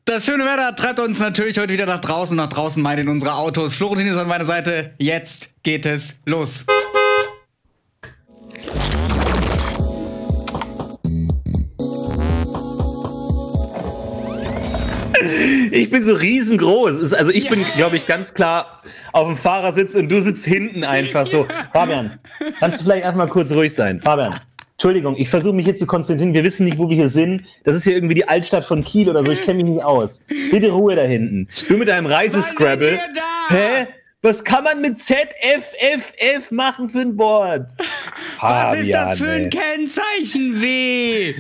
Das schöne Wetter treibt uns natürlich heute wieder nach draußen. Nach draußen meint in unsere Autos. Florentin ist an meiner Seite. Jetzt geht es los. Ich bin so riesengroß. Also ich bin, glaube ich, ganz klar auf dem Fahrersitz und du sitzt hinten einfach so. Fabian, kannst du vielleicht einfach mal kurz ruhig sein? Fabian, Entschuldigung, ich versuche mich hier zu konzentrieren. Wir wissen nicht, wo wir hier sind. Das ist hier irgendwie die Altstadt von Kiel oder so. Ich kenne mich nicht aus. Bitte Ruhe da hinten. Du mit deinem Reisescrabble. Hä? Was kann man mit ZFFF machen für ein Wort? Was ist das für ein Kennzeichen? W?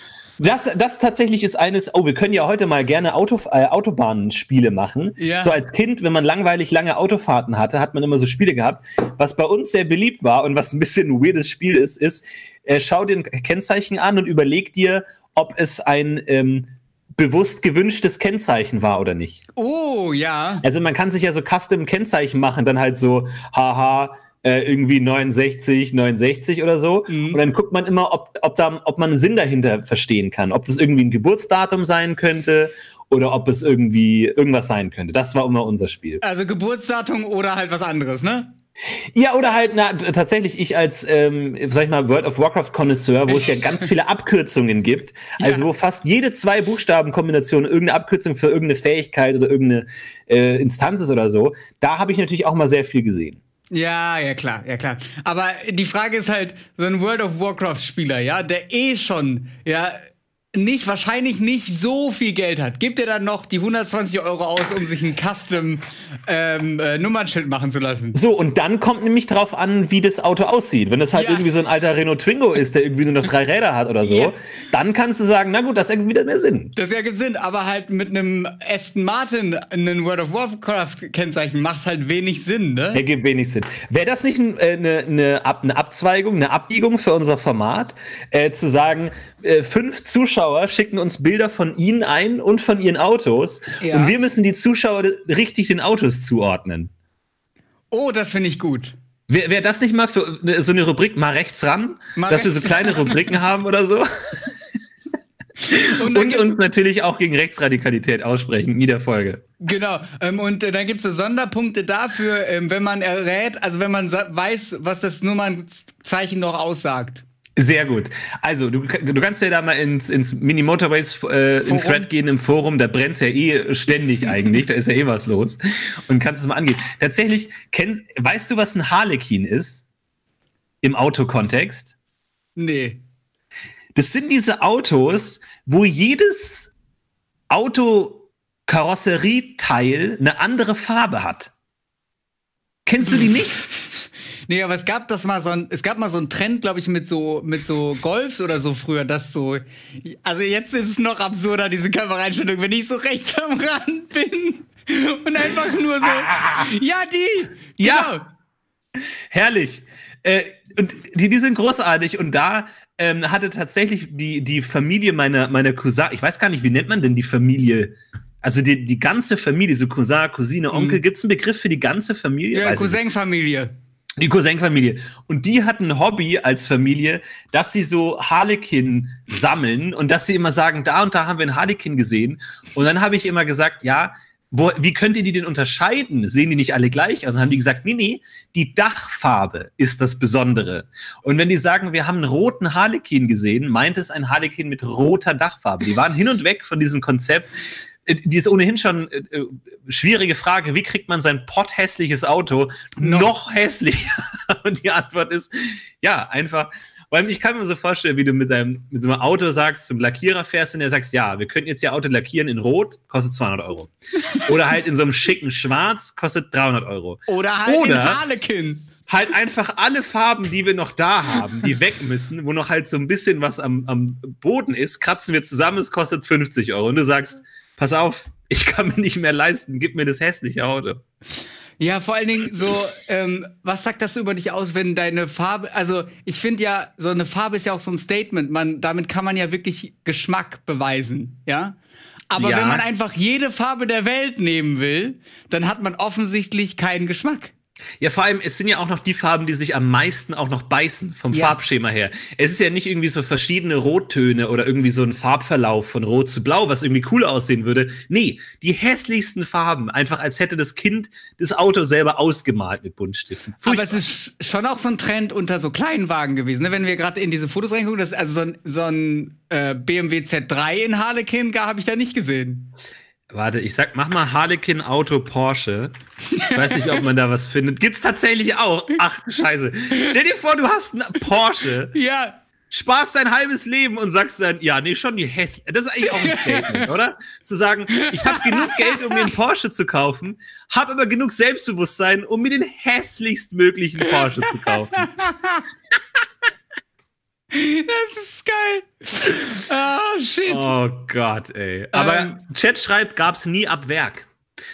Das tatsächlich ist eines, wir können ja heute mal gerne Autobahnspiele machen. Ja. So als Kind, wenn man langweilig lange Autofahrten hatte, hat man immer so Spiele gehabt. Was bei uns sehr beliebt war und was ein bisschen ein weirdes Spiel ist, schau dir ein Kennzeichen an und überleg dir, ob es ein bewusst gewünschtes Kennzeichen war oder nicht. Oh, ja. Also man kann sich ja so Custom-Kennzeichen machen, dann halt so, haha, irgendwie 69 oder so. Mhm. Und dann guckt man immer, ob man einen Sinn dahinter verstehen kann. Ob das irgendwie ein Geburtsdatum sein könnte oder ob es irgendwie irgendwas sein könnte. Das war immer unser Spiel. Also Geburtsdatum oder halt was anderes, ne? Ja, oder halt, tatsächlich ich als, sag ich mal, World of Warcraft-Konnoisseur, wo es ja ganz viele Abkürzungen gibt, also wo fast jede 2 Buchstabenkombination irgendeine Abkürzung für irgendeine Fähigkeit oder irgendeine Instanz ist oder so, da habe ich natürlich auch mal sehr viel gesehen. Ja, klar. Aber die Frage ist halt, so ein World of Warcraft-Spieler, ja, der schon, wahrscheinlich nicht so viel Geld hat, gibt er dann noch die 120 € aus, um sich ein Custom Nummernschild machen zu lassen. So, und dann kommt nämlich drauf an, wie das Auto aussieht. Wenn das halt irgendwie so ein alter Renault Twingo ist, der irgendwie nur noch 3 Räder hat oder so, dann kannst du sagen, na gut, das ergibt wieder mehr Sinn. Das ergibt Sinn, aber halt mit einem Aston Martin ein World of Warcraft-Kennzeichen macht halt wenig Sinn, ne? Ergibt wenig Sinn. Wäre das nicht eine Abzweigung, eine Abbiegung für unser Format, zu sagen, 5 Zuschauer schicken uns Bilder von ihnen ein und von ihren Autos und wir müssen die Zuschauer richtig den Autos zuordnen. Oh, das finde ich gut. Wäre das nicht mal für so eine Rubrik mal rechts ran, dass wir so kleine Rubriken haben oder so? Und uns natürlich auch gegen Rechtsradikalität aussprechen in jeder Folge. Genau. Und dann gibt es so Sonderpunkte dafür, wenn man errät, also wenn man weiß, was das Nummernzeichen noch aussagt. Sehr gut. Also, du kannst ja da mal ins Mini-Motorways in Thread gehen im Forum, da brennt's ja ständig eigentlich, da ist ja was los. Und kannst es mal angehen. Tatsächlich, weißt du, was ein Harlequin ist? Im Autokontext? Nee. Das sind diese Autos, wo jedes Autokarosserieteil eine andere Farbe hat. Kennst du die nicht? Nee, aber es gab mal so einen Trend, glaube ich, mit so Golfs oder so früher, dass so, also jetzt ist es noch absurder, diese Kameraeinstellung, wenn ich so rechts am Rand bin und einfach nur so, ja, herrlich. Und die sind großartig und da hatte tatsächlich die Familie meiner Cousin, ich weiß gar nicht, wie nennt man denn die Familie? Also die ganze Familie, so Cousin, Cousine, Onkel, gibt's einen Begriff für die ganze Familie? Ja, Cousin-Familie. Die Cousin-Familie. Und die hatten ein Hobby als Familie, dass sie so Harlequin sammeln und dass sie immer sagen, da und da haben wir einen Harlequin gesehen. Und dann habe ich immer gesagt, wie könnt ihr die denn unterscheiden? Sehen die nicht alle gleich aus? Und dann haben die gesagt, nee, die Dachfarbe ist das Besondere. Und wenn die sagen, wir haben einen roten Harlequin gesehen, meint es ein Harlequin mit roter Dachfarbe. Die waren hin und weg von diesem Konzept. Die ist ohnehin schon schwierige Frage, wie kriegt man sein potthässliches Auto noch hässlicher? Und die Antwort ist, einfach, weil ich kann mir so vorstellen, wie du mit so einem Auto sagst, zum Lackierer fährst und der sagst, wir könnten jetzt Ihr Auto lackieren in Rot, kostet 200 €. Oder halt in so einem schicken Schwarz, kostet 300 €. Oder halt in Harlequin. Halt einfach alle Farben, die wir noch da haben, die weg müssen, wo noch halt so ein bisschen was am Boden ist, kratzen wir zusammen, es kostet 50 €. Und du sagst, pass auf, ich kann mir nicht mehr leisten, gib mir das hässliche Auto. Ja, vor allen Dingen so, was sagt das über dich aus, wenn deine Farbe, also ich finde ja, so eine Farbe ist ja auch so ein Statement, damit kann man ja wirklich Geschmack beweisen, ja? Aber wenn man einfach jede Farbe der Welt nehmen will, dann hat man offensichtlich keinen Geschmack. Ja, vor allem, es sind ja auch noch die Farben, die sich am meisten auch noch beißen, vom Farbschema her. Es ist ja nicht irgendwie so verschiedene Rottöne oder irgendwie so ein Farbverlauf von Rot zu Blau, was irgendwie cool aussehen würde. Nee, die hässlichsten Farben, einfach als hätte das Kind das Auto selber ausgemalt mit Buntstiften. Aber es ist schon auch so ein Trend unter so kleinen Wagen gewesen, ne? Wenn wir gerade in diese Fotos reingucken, das ist also so ein BMW Z3 in Harlequin, habe ich da nicht gesehen. Warte, mach mal Harlequin Auto Porsche. Ich weiß nicht, ob man da was findet. Gibt's tatsächlich auch. Ach, Scheiße. Stell dir vor, du hast einen Porsche. Ja. Sparst dein halbes Leben und sagst dann, ja, nee, schon die hässlich. Das ist eigentlich auch ein Statement, oder? Zu sagen, ich habe genug Geld, um mir einen Porsche zu kaufen, habe aber genug Selbstbewusstsein, um mir den hässlichstmöglichen Porsche zu kaufen. Das ist geil. Oh, shit. Oh Gott, ey. Aber Chat schreibt, gab's nie ab Werk.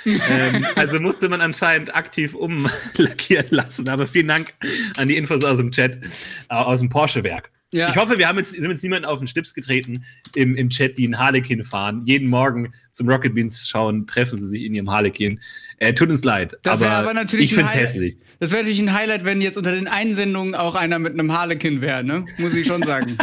Also musste man anscheinend aktiv umlackieren lassen. Aber vielen Dank an die Infos aus dem Chat, aus dem Porsche-Werk. Ja. Ich hoffe, sind jetzt niemanden auf den Schlips getreten im Chat, die in Harlequin fahren. Jeden Morgen zum Rocket Beans schauen, treffen sie sich in ihrem Harlequin. Tut uns leid, aber natürlich ich finde es hässlich. Das wäre natürlich ein Highlight, wenn jetzt unter den Einsendungen auch einer mit einem Harlequin wäre, ne? Muss ich schon sagen.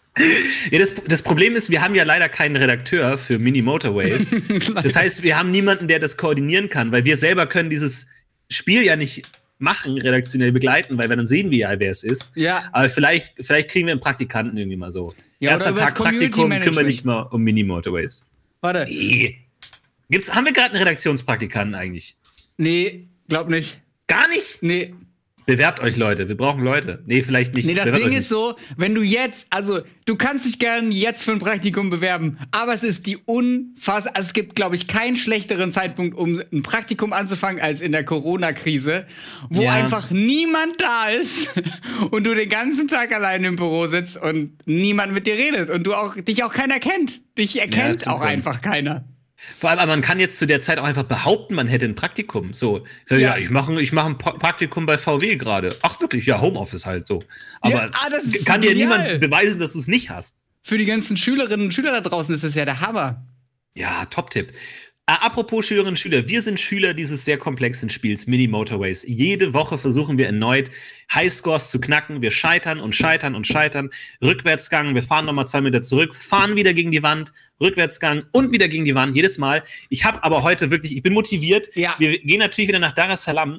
Ja, das Problem ist, wir haben ja leider keinen Redakteur für Mini Motorways. Das heißt, wir haben niemanden, der das koordinieren kann, weil wir selber können dieses Spiel ja nicht machen, redaktionell begleiten, weil dann sehen wir ja, wer es ist. Ja. Aber vielleicht kriegen wir einen Praktikanten irgendwie mal so. Ja, erster Tag Praktikum, kümmere dich mal um Mini Motorways. Warte. Nee. Haben wir gerade einen Redaktionspraktikanten eigentlich? Nee, glaub nicht. Gar nicht? Nee. Bewerbt euch, Leute. Wir brauchen Leute. Nee, vielleicht nicht. Nee, das Ding ist so, wenn du jetzt, also du kannst dich gerne jetzt für ein Praktikum bewerben, aber es ist also es gibt, glaube ich, keinen schlechteren Zeitpunkt, um ein Praktikum anzufangen, als in der Corona-Krise, wo einfach niemand da ist und du den ganzen Tag alleine im Büro sitzt und niemand mit dir redet und dich auch keiner kennt. Dich erkennt auch einfach keiner. Vor allem, aber man kann jetzt zu der Zeit auch einfach behaupten, man hätte ein Praktikum. So, ja, ich mache ein Praktikum bei VW gerade. Ach wirklich, ja, Homeoffice halt so. Aber kann dir niemand beweisen, dass du es nicht hast. Für die ganzen Schülerinnen und Schüler da draußen ist das ja der Hammer. Ja, Top-Tipp. Apropos Schülerinnen und Schüler, wir sind Schüler dieses sehr komplexen Spiels Mini Motorways. Jede Woche versuchen wir erneut Highscores zu knacken. Wir scheitern und scheitern und scheitern. Rückwärtsgang, wir fahren nochmal 2 Meter zurück, fahren wieder gegen die Wand, Rückwärtsgang und wieder gegen die Wand, jedes Mal. Ich habe aber heute wirklich, ich bin motiviert. Ja. Wir gehen natürlich wieder nach Dar es Salaam.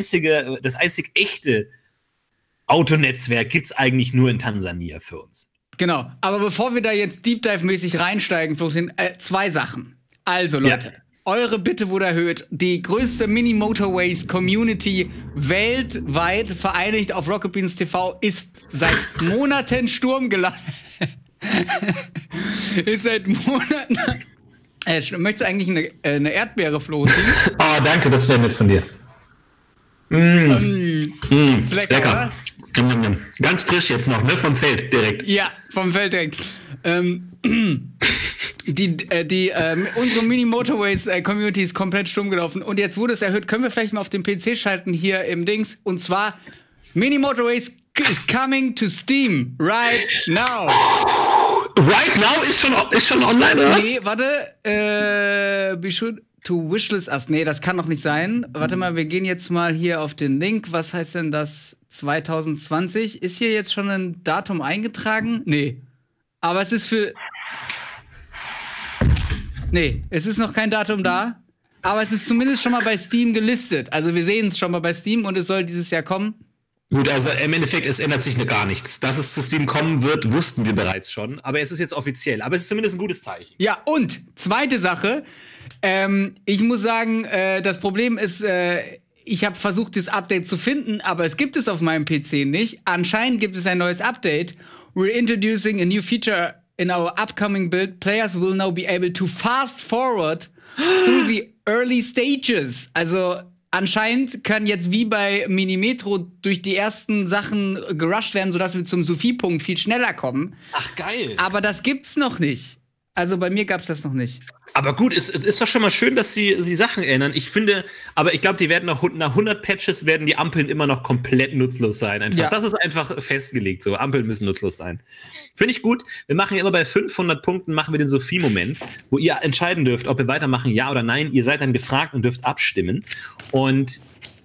Das einzig echte Autonetzwerk gibt's eigentlich nur in Tansania für uns. Genau, aber bevor wir da jetzt Deep Dive-mäßig reinsteigen, Florentin, 2 Sachen. Also Leute, eure Bitte wurde erhöht. Die größte Mini-Motorways-Community weltweit vereinigt auf Rocket Beans TV ist seit Monaten Sturm gelaufen. Ist seit Monaten... möchtest du eigentlich eine Erdbeere, Florentin? Oh, danke, das wäre nett von dir. Lecker, oder? Ganz frisch jetzt noch, ne? Vom Feld direkt. Ja, vom Feld direkt. Unsere Mini-Motorways-Community ist komplett stumm gelaufen. Und jetzt wurde es erhöht. Können wir vielleicht mal auf den PC schalten hier im Dings? Und zwar, Mini-Motorways is coming to Steam right now. Right now ist schon online, oder was? Nee, warte. Be sure to wishlist us. Nee, das kann doch nicht sein. Warte mal, wir gehen jetzt mal hier auf den Link. Was heißt denn das? 2020? Ist hier jetzt schon ein Datum eingetragen? Nee. Aber es ist Nee, es ist noch kein Datum da. Aber es ist zumindest schon mal bei Steam gelistet. Also wir sehen es schon mal bei Steam und es soll dieses Jahr kommen. Gut, also im Endeffekt, es ändert sich gar nichts. Dass es zu Steam kommen wird, wussten wir bereits schon. Aber es ist jetzt offiziell. Aber es ist zumindest ein gutes Zeichen. Ja, und zweite Sache. Ich muss sagen, das Problem ist, ich habe versucht, das Update zu finden, aber es gibt es auf meinem PC nicht. Anscheinend gibt es ein neues Update. We're introducing a new feature in our upcoming build. Players will now be able to fast forward through the early stages. Also anscheinend kann jetzt wie bei Minimetro durch die ersten Sachen gerusht werden, sodass wir zum Sophie-Punkt viel schneller kommen. Ach, geil. Aber das gibt's noch nicht. Also bei mir gab's das noch nicht. Aber gut, es ist doch schon mal schön, dass sie Sachen ändern. Ich glaube, die werden nach 100 Patches werden die Ampeln immer noch komplett nutzlos sein. Einfach. Ja. Das ist einfach festgelegt. So, Ampeln müssen nutzlos sein. Finde ich gut. Wir machen ja immer bei 500 Punkten machen wir den Sophie-Moment, wo ihr entscheiden dürft, ob wir weitermachen, ja oder nein. Ihr seid dann gefragt und dürft abstimmen. Und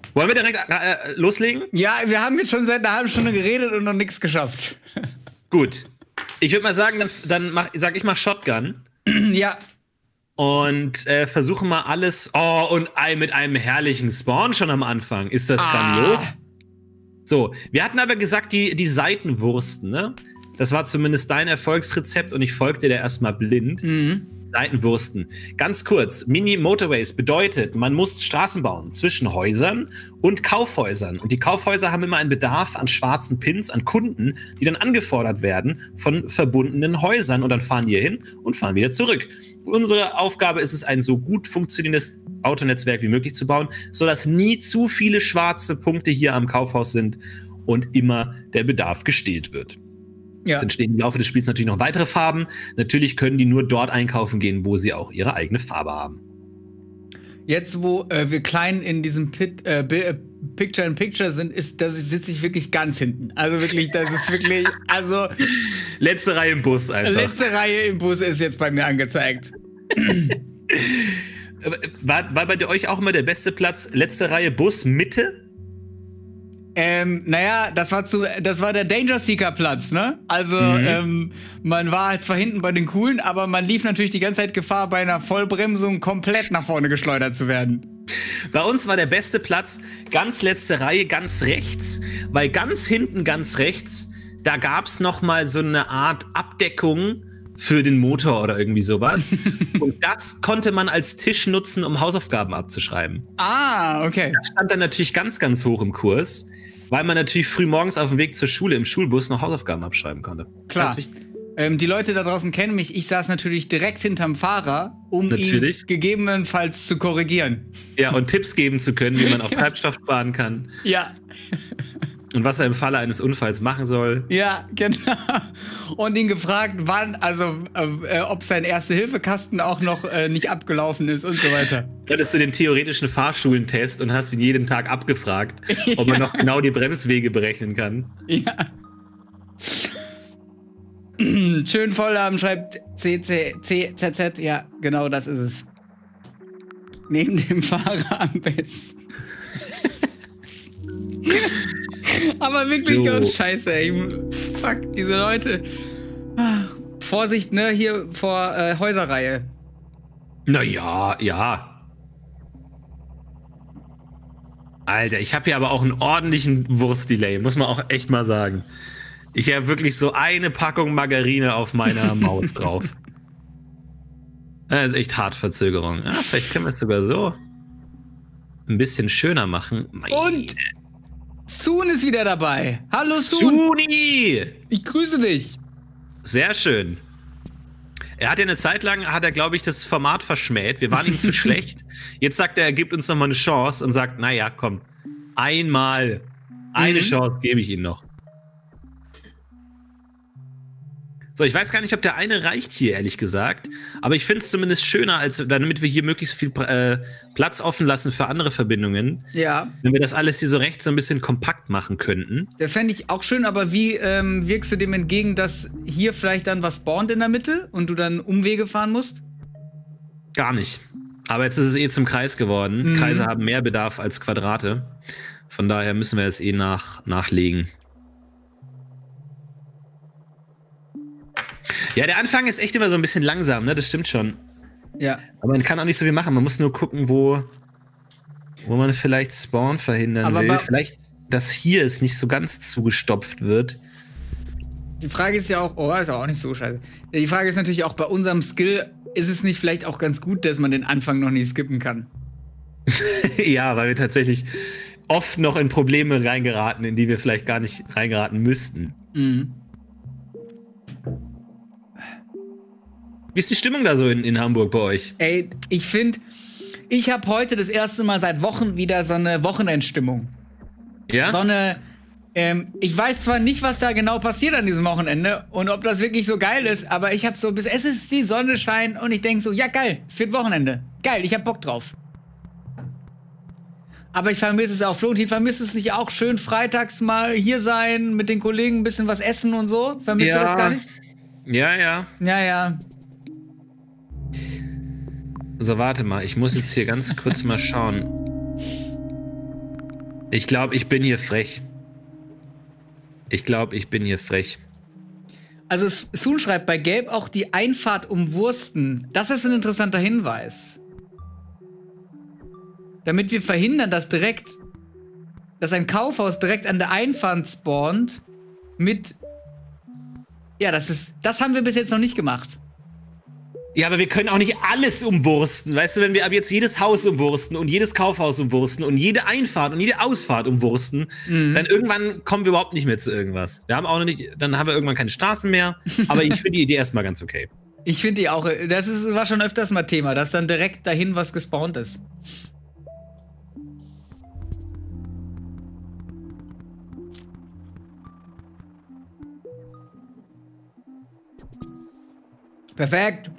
Wollen wir direkt loslegen? Ja, wir haben jetzt schon seit einer halben Stunde geredet und noch nichts geschafft. Gut. Ich würde mal sagen, dann sag ich mal Shotgun. Ja. Und versuchen mal alles. Oh, und mit einem herrlichen Spawn schon am Anfang. Ist das grandios? So, wir hatten aber gesagt, die Seitenwursten, ne? Das war zumindest dein Erfolgsrezept und ich folgte dir erstmal blind. Seitenwursten. Ganz kurz, Mini-Motorways bedeutet, man muss Straßen bauen zwischen Häusern und Kaufhäusern. Und die Kaufhäuser haben immer einen Bedarf an schwarzen Pins, an Kunden, die dann angefordert werden von verbundenen Häusern. Und dann fahren die hier hin und fahren wieder zurück. Unsere Aufgabe ist es, ein so gut funktionierendes Autonetzwerk wie möglich zu bauen, sodass nie zu viele schwarze Punkte hier am Kaufhaus sind und immer der Bedarf gestillt wird. Ja. Es entstehen im Laufe des Spiels natürlich noch weitere Farben. Natürlich können die nur dort einkaufen gehen, wo sie auch ihre eigene Farbe haben. Jetzt, wo wir klein in diesem Picture-in-Picture sind, sitze ich wirklich ganz hinten. Also wirklich, das ist wirklich, also... Letzte Reihe im Bus einfach. Letzte Reihe im Bus ist jetzt bei mir angezeigt. War bei euch auch immer der beste Platz, letzte Reihe Bus, Mitte? Naja, das war der Danger Seeker Platz, ne? Also, man war halt zwar hinten bei den Coolen, aber man lief natürlich die ganze Zeit Gefahr, bei einer Vollbremsung komplett nach vorne geschleudert zu werden. Bei uns war der beste Platz ganz letzte Reihe, ganz rechts, weil ganz hinten, ganz rechts, da gab's noch mal so eine Art Abdeckung für den Motor oder irgendwie sowas. Und das konnte man als Tisch nutzen, um Hausaufgaben abzuschreiben. Ah, okay. Das stand dann natürlich ganz, ganz hoch im Kurs, weil man natürlich früh morgens auf dem Weg zur Schule im Schulbus noch Hausaufgaben abschreiben konnte. Klar. Die Leute da draußen kennen mich. Ich saß natürlich direkt hinterm Fahrer, um ihn gegebenenfalls zu korrigieren. Ja, und Tipps geben zu können, wie man auf Treibstoff sparen kann. Ja. Und was er im Falle eines Unfalls machen soll. Ja, genau. Und ihn gefragt, wann, also ob sein Erste-Hilfe-Kasten auch noch nicht abgelaufen ist und so weiter. Hattest du den theoretischen Fahrschulentest und hast ihn jeden Tag abgefragt, ob man noch genau die Bremswege berechnen kann. Ja. Schön voll haben, schreibt CZZ. Ja, genau das ist es. Neben dem Fahrer am besten. Aber wirklich ganz scheiße, ey. Fuck, diese Leute. Vorsicht, ne, hier vor Häuserreihe. Naja, ja. Alter, ich habe hier aber auch einen ordentlichen Wurstdelay, muss man auch echt mal sagen. Ich habe wirklich so eine Packung Margarine auf meiner Maus drauf. Das ist echt hart Verzögerung. Ja, vielleicht können wir es sogar so ein bisschen schöner machen. Und Soon ist wieder dabei. Hallo Soon. Suni! Ich grüße dich. Sehr schön. Er hat ja eine Zeit lang, glaube ich, das Format verschmäht. Wir waren ihm zu schlecht. Jetzt sagt er gibt uns noch mal eine Chance und sagt, naja, komm, eine Chance gebe ich ihm noch. So, ich weiß gar nicht, ob der eine reicht hier, ehrlich gesagt. Aber ich finde es zumindest schöner, als damit wir hier möglichst viel Platz offen lassen für andere Verbindungen. Ja. Wenn wir das alles hier so rechts so ein bisschen kompakt machen könnten. Das fände ich auch schön, aber wie wirkst du dem entgegen, dass hier vielleicht dann was spawnt in der Mitte und du dann Umwege fahren musst? Gar nicht. Aber jetzt ist es zum Kreis geworden. Kreise haben mehr Bedarf als Quadrate. Von daher müssen wir jetzt nachlegen. Ja, der Anfang ist echt immer so ein bisschen langsam, ne? Das stimmt schon. Ja. Aber man kann auch nicht so viel machen. Man muss nur gucken, wo man vielleicht Spawn verhindern will. Vielleicht, dass hier es nicht so ganz zugestopft wird. Die Frage ist ja auch, ist auch nicht so scheiße. Die Frage ist natürlich auch, bei unserem Skill ist es nicht vielleicht auch ganz gut, dass man den Anfang noch nicht skippen kann. Ja, weil wir tatsächlich oft noch in Probleme reingeraten, in die wir vielleicht gar nicht reingeraten müssten. Mhm. Wie ist die Stimmung da so in Hamburg bei euch? Ey, ich finde, ich habe heute das erste Mal seit Wochen wieder so eine Wochenendstimmung. Ja? So eine, ich weiß zwar nicht, was da genau passiert an diesem Wochenende und ob das wirklich so geil ist, aber ich habe so, bis es ist die Sonne scheint und ich denke so, ja geil, es wird Wochenende. Geil, ich hab Bock drauf. Aber ich vermisse es auch. Florentin vermisst es nicht auch schön freitags mal hier sein, mit den Kollegen ein bisschen was essen und so? Vermisst du das gar nicht? Ja, ja. Ja, ja. So, warte mal, ich muss jetzt hier ganz kurz mal schauen. Ich glaube, ich bin hier frech. Ich glaube, ich bin hier frech. Also Soon schreibt bei Gelb auch die Einfahrt umwursten. Das ist ein interessanter Hinweis. Damit wir verhindern, dass ein Kaufhaus direkt an der Einfahrt spawnt mit. Ja, das haben wir bis jetzt noch nicht gemacht. Ja, aber wir können auch nicht alles umwursten. Weißt du, wenn wir ab jetzt jedes Haus umwursten und jedes Kaufhaus umwursten und jede Einfahrt und jede Ausfahrt umwursten, dann irgendwann kommen wir überhaupt nicht mehr zu irgendwas. Wir haben auch noch nicht, dann haben wir irgendwann keine Straßen mehr. Aber ich finde die Idee erstmal ganz okay. Ich finde die auch, war schon öfters mal Thema, dass dann direkt dahin was gespawnt ist. Perfekt.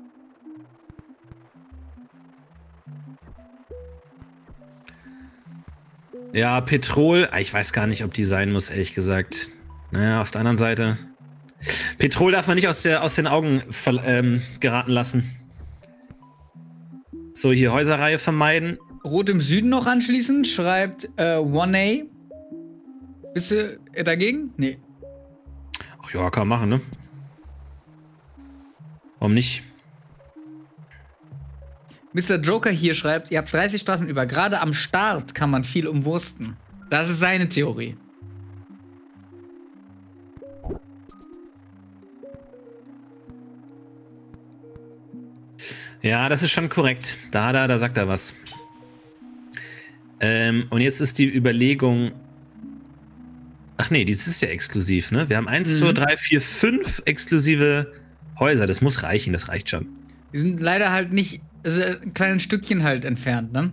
Ja, Petrol, ich weiß gar nicht, ob die sein muss, ehrlich gesagt. Naja, auf der anderen Seite. Petrol darf man nicht aus den Augen geraten lassen. So, hier Häuserreihe vermeiden. Rot im Süden noch anschließen, schreibt 1A. Bist du dagegen? Nee. Ach ja, kann man machen, ne? Warum nicht? Mr. Joker hier schreibt, ihr habt 30 Straßen über. Gerade am Start kann man viel umwursten. Das ist seine Theorie. Ja, das ist schon korrekt. Da sagt er was. Und jetzt ist die Überlegung. Ach nee, das ist ja exklusiv, ne? Wir haben 1, 2, 3, 4, 5 exklusive Häuser. Das muss reichen, das reicht schon. Die sind leider halt nicht, also ein kleines Stückchen halt entfernt, ne?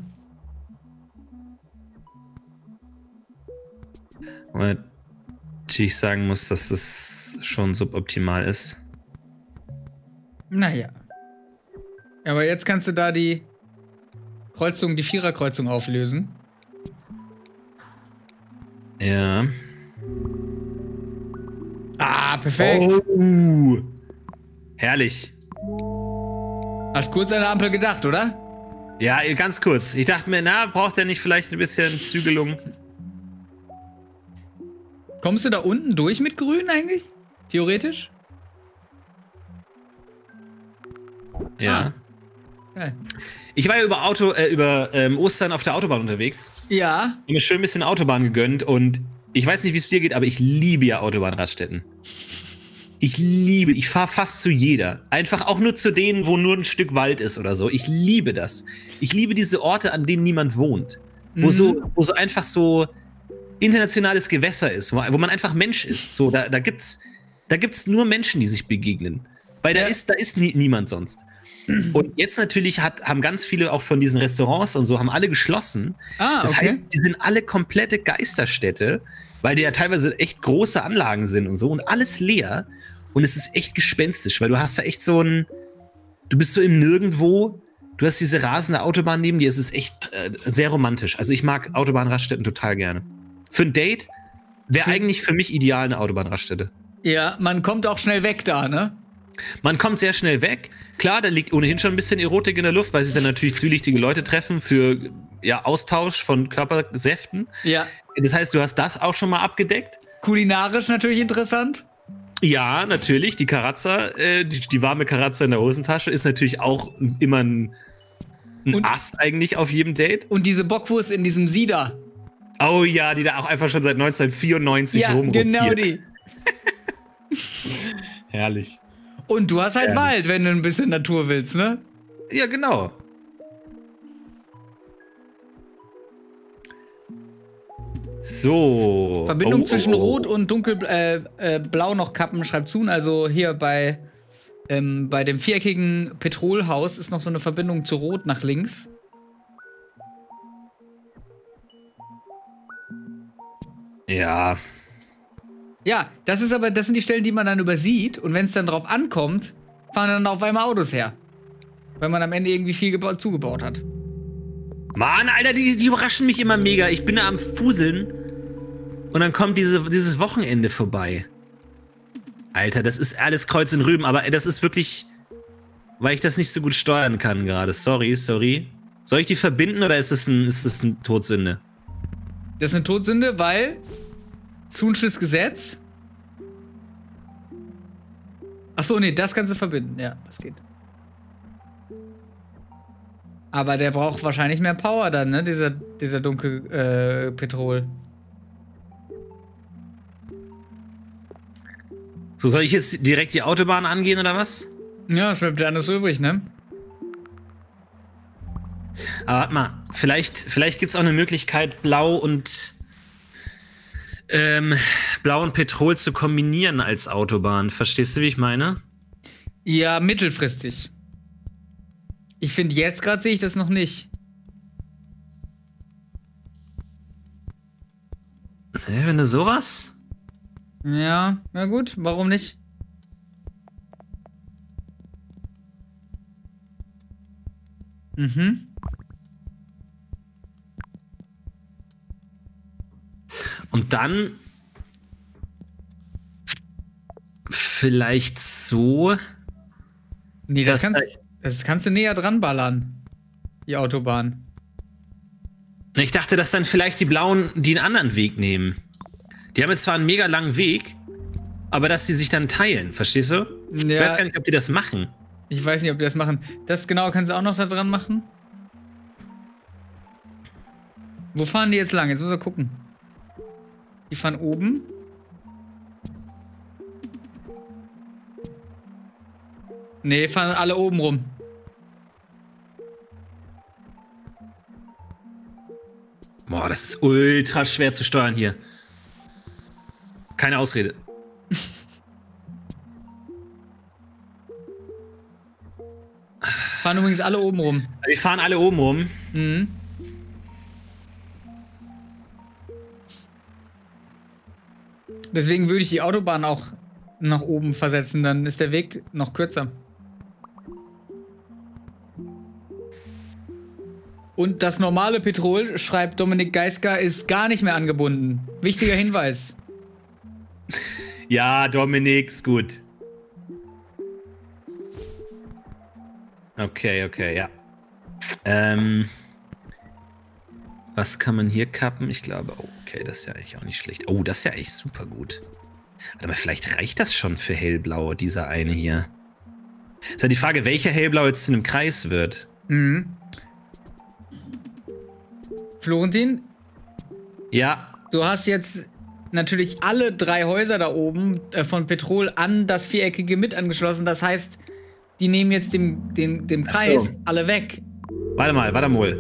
Und ich sagen muss, dass das schon suboptimal ist. Naja. Aber jetzt kannst du da die Kreuzung, die Viererkreuzung auflösen. Ja. Ah, perfekt. Oh. Herrlich. Hast kurz an der Ampel gedacht, oder? Ja, ganz kurz. Ich dachte mir, na, braucht er nicht vielleicht ein bisschen Zügelung? Kommst du da unten durch mit Grün eigentlich? Theoretisch? Ja. Geil. Ich war ja über Ostern auf der Autobahn unterwegs. Ja. Und mir schön ein bisschen Autobahn gegönnt. Und ich weiß nicht, wie es dir geht, aber ich liebe ja Autobahnraststätten. Ich fahre fast zu jeder. Einfach auch nur zu denen, wo nur ein Stück Wald ist oder so. Ich liebe das. Ich liebe diese Orte, an denen niemand wohnt. Wo so einfach so internationales Gewässer ist, wo man einfach Mensch ist. So, da gibt's nur Menschen, die sich begegnen. Weil da ist niemand sonst. Und jetzt natürlich haben ganz viele auch von diesen Restaurants und so, haben alle geschlossen. Das heißt, die sind alle komplette Geisterstädte, weil die ja teilweise echt große Anlagen sind und so und alles leer. Und es ist echt gespenstisch, weil du hast da echt du bist so im Nirgendwo, du hast diese rasende Autobahn neben dir, es ist echt sehr romantisch. Also ich mag Autobahnraststätten total gerne. Für ein Date wäre eigentlich für mich ideal eine Autobahnraststätte. Ja, man kommt auch schnell weg da, ne? Man kommt sehr schnell weg. Klar, da liegt ohnehin schon ein bisschen Erotik in der Luft, weil sich dann natürlich zwielichtige Leute treffen für Austausch von Körpersäften. Ja. Das heißt, du hast das auch schon mal abgedeckt. Kulinarisch natürlich interessant. Ja, natürlich. Die Karazza, die warme Karazza in der Hosentasche ist natürlich auch immer ein Ast eigentlich auf jedem Date. Und diese Bockwurst in diesem Sieder. Oh ja, die da auch einfach schon seit 1994 rumrotiert. Genau die. Herrlich. Und du hast halt Wald, wenn du ein bisschen Natur willst, ne? Ja, genau. So. Verbindung zwischen Rot und Dunkelblau noch Kappen, schreibt Zoon. Also hier bei dem viereckigen Petrolhaus ist noch so eine Verbindung zu Rot nach links. Ja. Ja, das sind die Stellen, die man dann übersieht. Und wenn es dann drauf ankommt, fahren dann auf einmal Autos her. Weil man am Ende irgendwie viel zugebaut hat. Mann, Alter, die überraschen mich immer mega. Ich bin da am Fuseln und dann kommt dieses Wochenende vorbei. Alter, das ist alles Kreuz und Rüben, aber das ist wirklich, weil ich das nicht so gut steuern kann gerade. Sorry. Soll ich die verbinden oder ist das eine Todsünde? Das ist eine Todsünde, weil Zu'nsches Gesetz. Achso, nee, das kannst du verbinden. Ja, das geht. Aber der braucht wahrscheinlich mehr Power dann, ne? Dieser dunkle Petrol. So, soll ich jetzt direkt die Autobahn angehen oder was? Ja, was bleibt da alles übrig, ne? Aber warte mal, vielleicht gibt es auch eine Möglichkeit, Blau und Petrol zu kombinieren als Autobahn. Verstehst du, wie ich meine? Ja, mittelfristig. Ich finde, jetzt gerade sehe ich das noch nicht. Wenn du sowas? Ja, na gut, warum nicht? Mhm. Und dann vielleicht so. Nee, das kannst du näher dran ballern. Die Autobahn. Ich dachte, dass dann vielleicht die Blauen die einen anderen Weg nehmen. Die haben jetzt zwar einen mega langen Weg, aber dass die sich dann teilen, verstehst du? Ja, ich weiß gar nicht, ob die das machen. Ich weiß nicht, ob die das machen. Das genau kannst du auch noch da dran machen. Wo fahren die jetzt lang? Jetzt müssen wir gucken. Die fahren oben. Nee, fahren alle oben rum. Boah, das ist ultra schwer zu steuern hier. Keine Ausrede. Fahren übrigens alle oben rum. Die fahren alle oben rum. Mhm. Deswegen würde ich die Autobahn auch nach oben versetzen, dann ist der Weg noch kürzer. Und das normale Petrol, schreibt Dominik Geisker, ist gar nicht mehr angebunden. Wichtiger Hinweis. Ja, Dominik, ist gut. Okay, ja. Was kann man hier kappen? Ich glaube, okay, das ist ja eigentlich auch nicht schlecht. Oh, das ist ja echt super gut. Aber vielleicht reicht das schon für Hellblau, dieser eine hier. Ist ja die Frage, welcher Hellblau jetzt zu einem Kreis wird. Mhm. Florentin? Ja. Du hast jetzt natürlich alle 3 Häuser da oben von Petrol an das Viereckige mit angeschlossen. Das heißt, die nehmen jetzt dem Kreis alle weg. Warte mal.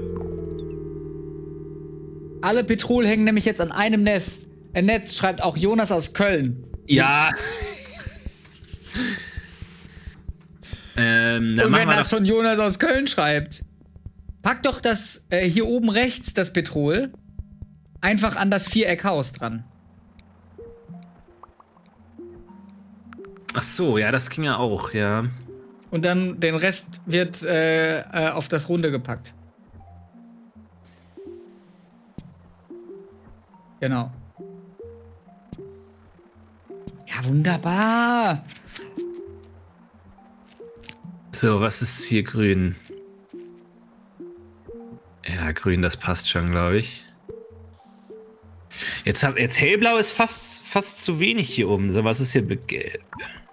Alle Petrol hängen nämlich jetzt an einem Netz. Netz schreibt auch Jonas aus Köln. Ja. Und wenn das schon Jonas aus Köln schreibt, pack doch das hier oben rechts, das Petrol, einfach an das Viereckhaus dran. Ach so, ja, das ging ja auch, ja. Und dann den Rest wird auf das Runde gepackt. Genau. Ja, wunderbar. So, was ist hier grün? Ja, grün, das passt schon, glaube ich. Jetzt hellblau ist fast zu wenig hier oben. So, was ist hier gelb?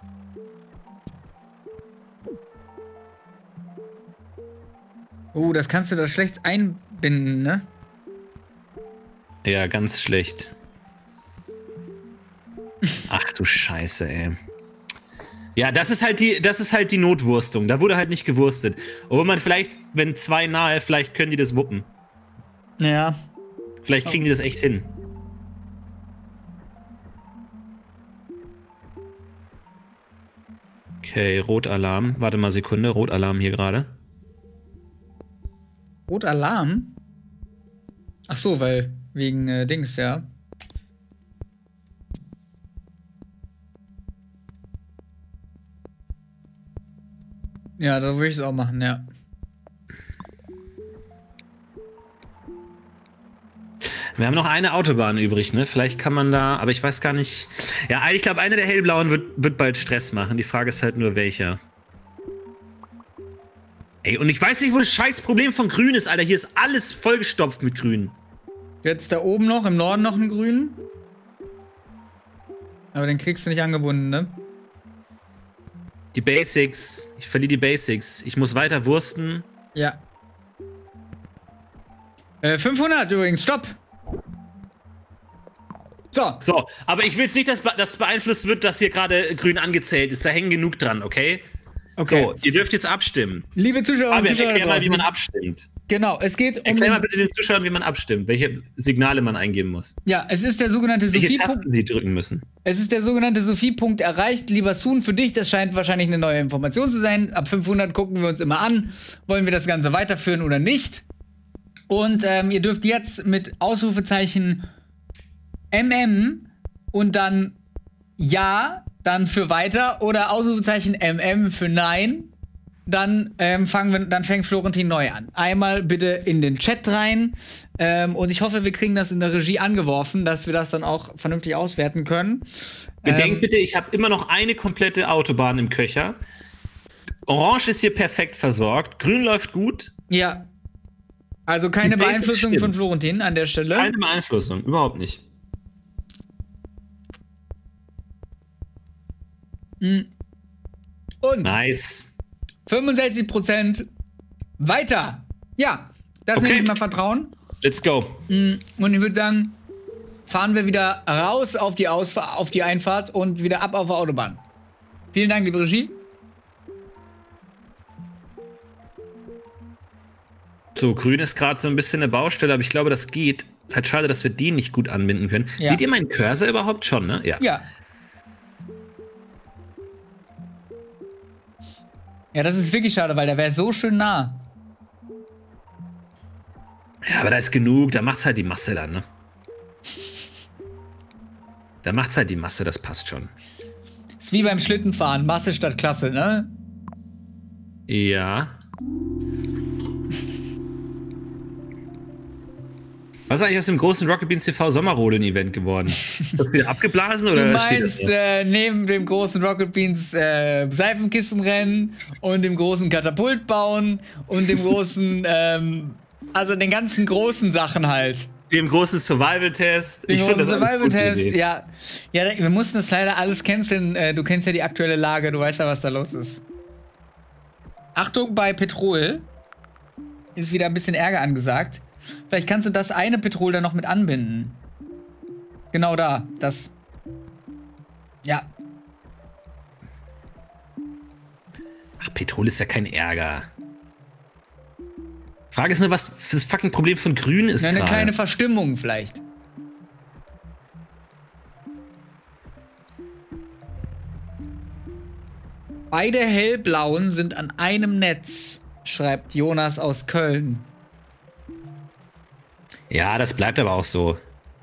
Oh, das kannst du da schlecht einbinden, ne? Ja, ganz schlecht. Ach du Scheiße, ey. Ja, das ist halt die Notwurstung. Da wurde halt nicht gewurstet. Obwohl man vielleicht, wenn 2 nahe, vielleicht können die das wuppen. Ja. Vielleicht kriegen die das echt hin. Okay, Rotalarm. Warte mal Sekunde, Rotalarm hier gerade. Rotalarm? Ach so, weil wegen Dings, ja. Ja, da würde ich es auch machen, ja. Wir haben noch eine Autobahn übrig, ne? Vielleicht kann man da, aber ich weiß gar nicht. Ja, ich glaube, einer der hellblauen wird bald Stress machen. Die Frage ist halt nur, welcher. Ey, und ich weiß nicht, wo das scheiß Problem von grün ist, Alter. Hier ist alles vollgestopft mit grün. Jetzt da oben noch, im Norden noch einen grünen. Aber den kriegst du nicht angebunden, ne? Die Basics. Ich verliere die Basics. Ich muss weiter wursten. Ja. 500 übrigens, stopp! So, aber ich will jetzt nicht, dass das beeinflusst wird, dass hier gerade grün angezählt ist. Da hängen genug dran, okay? Okay. So, ihr dürft jetzt abstimmen. Liebe Zuschauer und Zuschauer, erklär mal, wie man abstimmt. Genau, es geht um. Erklär mal bitte den Zuschauern, wie man abstimmt, welche Signale man eingeben muss. Ja, es ist der sogenannte welche Sophie-Punkt. Tasten sie drücken müssen. Es ist der sogenannte Sophie-Punkt erreicht. Lieber Soon, für dich, das scheint wahrscheinlich eine neue Information zu sein. Ab 500 gucken wir uns immer an, wollen wir das Ganze weiterführen oder nicht. Und ihr dürft jetzt mit Ausrufezeichen MM und dann Ja, dann für weiter oder Ausrufezeichen MM für Nein. Dann fängt Florentin neu an. Einmal bitte in den Chat rein. Und ich hoffe, wir kriegen das in der Regie angeworfen, dass wir das dann auch vernünftig auswerten können. Bedenkt bitte, ich habe immer noch eine komplette Autobahn im Köcher. Orange ist hier perfekt versorgt. Grün läuft gut. Ja. Also keine Beeinflussung von Florentin an der Stelle. Keine Beeinflussung, überhaupt nicht. Und nice. 65% weiter. Ja, das nenne ich mal Vertrauen. Let's go. Und ich würde sagen, fahren wir wieder raus auf die Einfahrt und wieder ab auf der Autobahn. Vielen Dank, liebe Regie. So, grün ist gerade so ein bisschen eine Baustelle, aber ich glaube, das geht. Ist halt schade, dass wir die nicht gut anbinden können. Ja. Seht ihr meinen Cursor überhaupt schon, ne? Ja. Ja, das ist wirklich schade, weil der wäre so schön nah. Ja, aber da ist genug, da macht's halt die Masse dann, ne? Da macht's halt die Masse, das passt schon. Ist wie beim Schlittenfahren, Masse statt Klasse, ne? Ja. Was ist eigentlich aus dem großen Rocket Beans TV Sommerrodeln-Event geworden? Ist das wieder abgeblasen oder? Du meinst neben dem großen Rocket Beans Seifenkistenrennen und dem großen Katapult bauen und dem großen, also den ganzen großen Sachen halt. Dem großen Survival-Test. Den großen Survival-Test, ja. Ja, wir mussten das leider alles canceln. Du kennst ja die aktuelle Lage, du weißt ja, was da los ist. Achtung, bei Petrol ist wieder ein bisschen Ärger angesagt. Vielleicht kannst du das eine Petrol da noch mit anbinden. Genau da, das. Ja. Ach, Petrol ist ja kein Ärger. Frage ist nur, was das fucking Problem von Grün ist. Eine kleine Verstimmung vielleicht. Beide hellblauen sind an einem Netz, schreibt Jonas aus Köln. Ja, das bleibt aber auch so.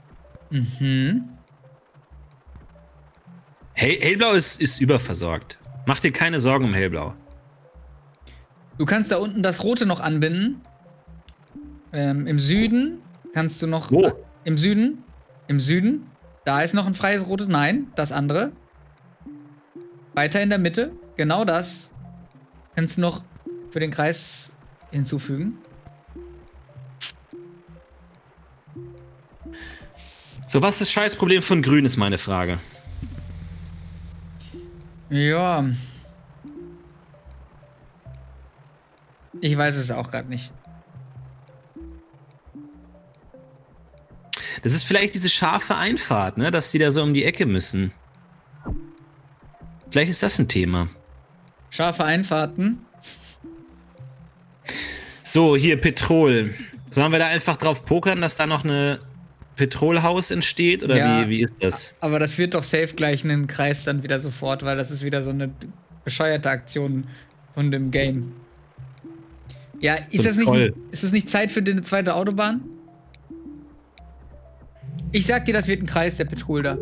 Hellblau ist überversorgt. Mach dir keine Sorgen um Hellblau. Du kannst da unten das Rote noch anbinden. Im Süden kannst du noch... Wo? Im Süden. Im Süden. Da ist noch ein freies Rotes. Nein, das andere. Weiter in der Mitte. Genau das. Kannst du noch für den Kreis hinzufügen. So, was ist das Scheißproblem von Grün, ist meine Frage. Ja. Ich weiß es auch gerade nicht. Das ist vielleicht diese scharfe Einfahrt, ne? Dass die da so um die Ecke müssen. Vielleicht ist das ein Thema. Scharfe Einfahrten. So, hier Petrol. Sollen wir da einfach drauf pokern, dass da noch eine Petrolhaus entsteht? Oder ja, wie ist das? Aber das wird doch safe gleich einen Kreis dann wieder sofort, weil das ist wieder so eine bescheuerte Aktion von dem Game. Ja, ist das nicht Zeit für eine zweite Autobahn? Ich sag dir, das wird ein Kreis, der Petrol da.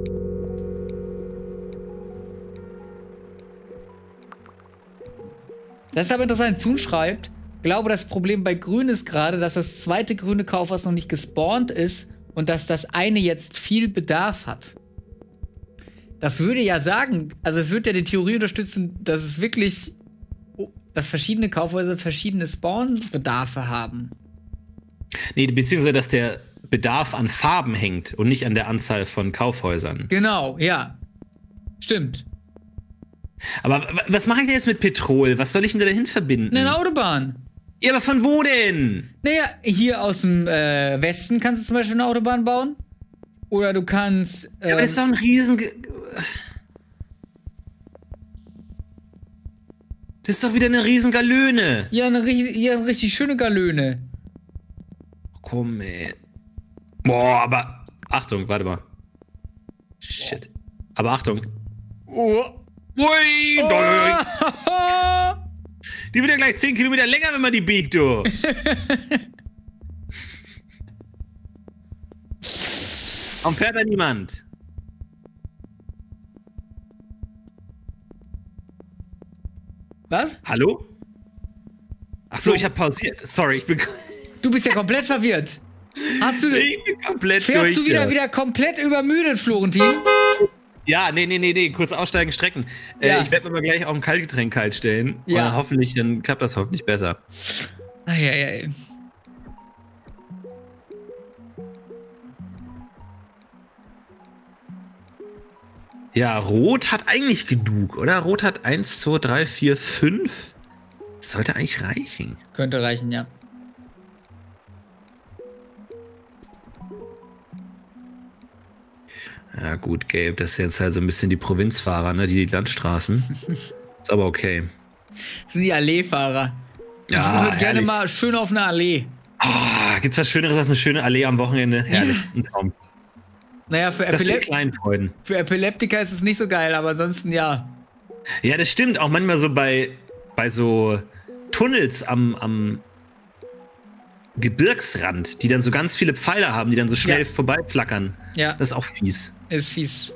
Das ist aber interessant. Zun schreibt, glaube, das Problem bei Grün ist gerade, dass das zweite grüne Kaufhaus noch nicht gespawnt ist und dass das eine jetzt viel Bedarf hat. Das würde ja sagen, also es würde ja die Theorie unterstützen, dass es wirklich, dass verschiedene Kaufhäuser verschiedene Spawn-Bedarfe haben. Nee, beziehungsweise, dass der Bedarf an Farben hängt und nicht an der Anzahl von Kaufhäusern. Genau, ja. Stimmt. Aber was mache ich denn jetzt mit Petrol? Was soll ich denn da dahin verbinden? Eine Autobahn. Ja, aber von wo denn? Naja, hier aus dem Westen kannst du zum Beispiel eine Autobahn bauen. Oder du kannst. Ja, aber das ist doch ein riesen. Das ist doch wieder eine riesen Galöne. Ja, eine richtig schöne Galöne. Komm, ey. Boah, aber. Achtung, warte mal. Shit. Aber Achtung. Oh. Ui, Oh. Die wird ja gleich 10 Kilometer länger, wenn man die biegt, du. Warum fährt da niemand? Was? Hallo? Achso, ich habe pausiert. Sorry, ich bin. Du bist ja komplett verwirrt. Hast du. Ich bin komplett Fährst durch. du wieder komplett übermüdet, Florentin? Ja, nee. Kurz aussteigen, strecken. Ja. Ich werde mir mal gleich auch ein Kaltgetränk kalt stellen. Ja. Und hoffentlich, dann klappt das hoffentlich besser. Eieiei. Ja, Rot hat eigentlich genug, oder? Rot hat 1, 2, 3, 4, 5. Das sollte eigentlich reichen. Könnte reichen, ja. Ja, gut, Gabe, das sind jetzt halt so ein bisschen die Provinzfahrer, ne? Die Landstraßen. Ist aber okay. Das sind die Alleefahrer. Ja, ich würde gerne herrlich. mal schön auf eine Allee. Oh, gibt's was Schöneres als eine schöne Allee am Wochenende? Herrlich, ein Traum. Naja, für Das sind kleinen Freuden. Epileptiker ist es nicht so geil, aber ansonsten ja. Ja, das stimmt. Auch manchmal so bei so Tunnels am Gebirgsrand, die dann so ganz viele Pfeiler haben, die dann so schnell vorbeiflackern. Ja. Das ist auch fies. Ist fies.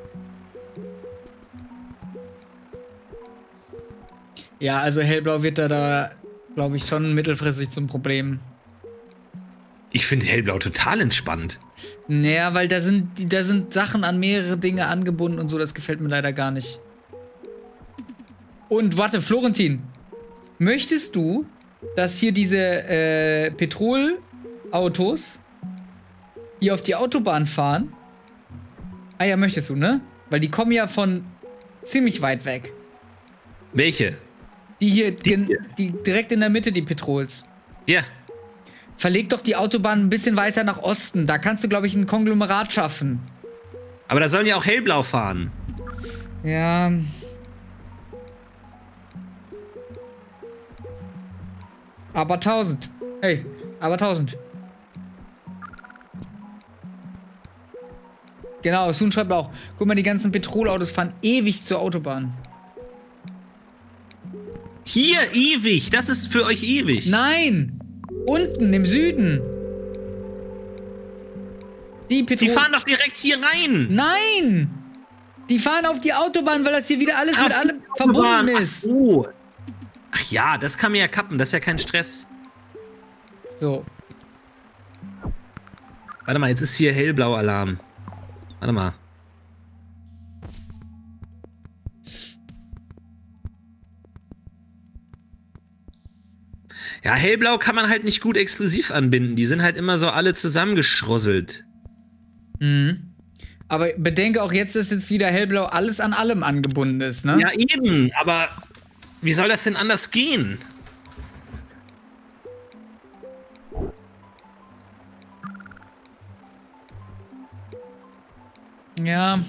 Ja, also hellblau wird da glaube ich, schon mittelfristig zum Problem. Ich finde hellblau total entspannt. Naja, weil da sind Sachen an mehrere Dinge angebunden und so, das gefällt mir leider gar nicht. Und warte, Florentin, möchtest du, dass hier diese Petrolautos hier auf die Autobahn fahren? Ah ja, möchtest du, ne? Weil die kommen ja von ziemlich weit weg. Welche? Die hier, die direkt in der Mitte, die Petrols. Ja. Verleg doch die Autobahn ein bisschen weiter nach Osten. Da kannst du, glaube ich, ein Konglomerat schaffen. Aber da sollen ja auch hellblau fahren. Ja. Aber 1000. Hey, aber 1000. Genau, Sun schreibt auch. Guck mal, die ganzen Petrolautos fahren ewig zur Autobahn. Hier, ewig. Das ist für euch ewig. Nein! Unten, im Süden. Die fahren doch direkt hier rein. Nein! Die fahren auf die Autobahn, weil das hier wieder alles mit allem verbunden ist. Ach so. Ach ja, das kann mir ja kappen. Das ist ja kein Stress. So. Warte mal, jetzt ist hier hellblau-Alarm. Warte mal. Ja, hellblau kann man halt nicht gut exklusiv anbinden. Die sind halt immer so alle zusammengeschrosselt. Mhm. Aber bedenke auch jetzt, dass jetzt wieder hellblau alles an allem angebunden ist, ne? Ja, eben. Aber wie soll das denn anders gehen? Ja.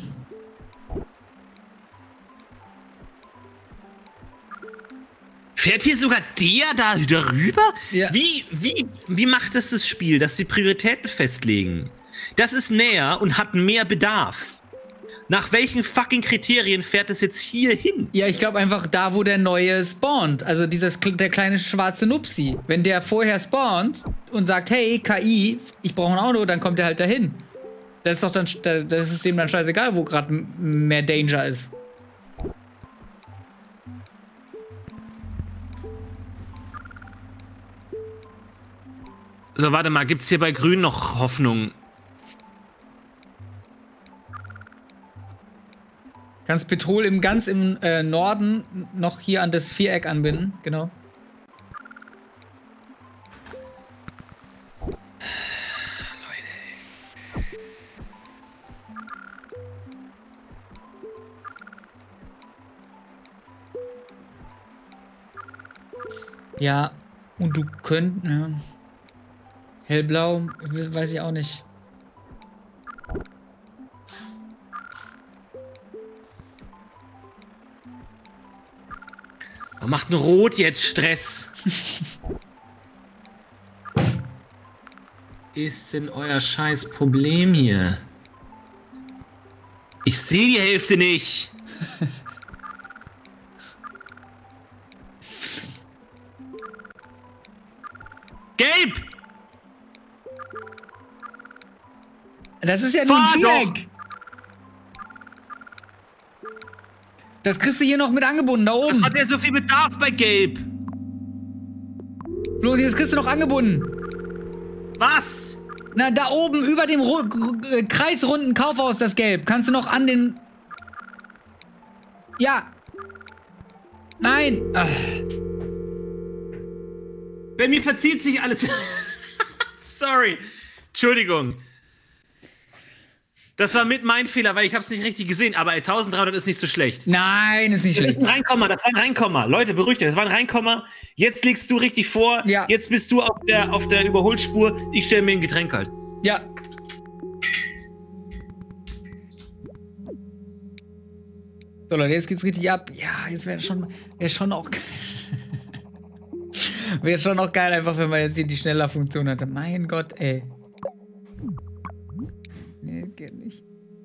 Fährt hier sogar der da darüber? Ja. Wie macht es das Spiel, dass sie Prioritäten festlegen? Das ist näher und hat mehr Bedarf. Nach welchen fucking Kriterien fährt es jetzt hier hin? Ja, ich glaube einfach da, wo der neue spawnt. Also der kleine schwarze Nupsi. Wenn der vorher spawnt und sagt, hey, KI, ich brauche ein Auto, dann kommt er halt dahin. Das ist doch dann, das ist dem dann scheißegal, wo gerade mehr Danger ist. So, warte mal, gibt's hier bei Grün noch Hoffnung? Kannst Petrol ganz im Norden noch hier an das Viereck anbinden, genau. Ja, und du könntest... Ja. Hellblau, weiß ich auch nicht. Warum macht ein Rot jetzt Stress? Ist denn euer scheiß Problem hier? Ich sehe die Hälfte nicht. Gelb! Das ist ja nur ein Viereck. Das kriegst du hier noch mit angebunden, da oben. Was hat der so viel Bedarf bei Gelb? Flo, das kriegst du noch angebunden. Was? Na, da oben über dem kreisrunden Kaufhaus, das Gelb. Kannst du noch an den... Ja. Nein. Ach. Bei mir verzieht sich alles. Sorry. Entschuldigung. Das war mit mein Fehler, weil ich habe es nicht richtig gesehen. Aber 1300 ist nicht so schlecht. Nein, ist nicht schlecht. Das ist ein Reinkomma, das war ein Reinkomma. Leute, beruhigt euch, das war ein Reinkomma. Jetzt liegst du richtig vor. Ja. Jetzt bist du auf der Überholspur. Ich stelle mir ein Getränk halt. Ja. So, Leute, jetzt geht's richtig ab. Ja, jetzt wäre schon auch geil. Wäre schon auch geil, einfach wenn man jetzt hier die Schneller-Funktion hatte. Mein Gott, ey. Nee, geht nicht.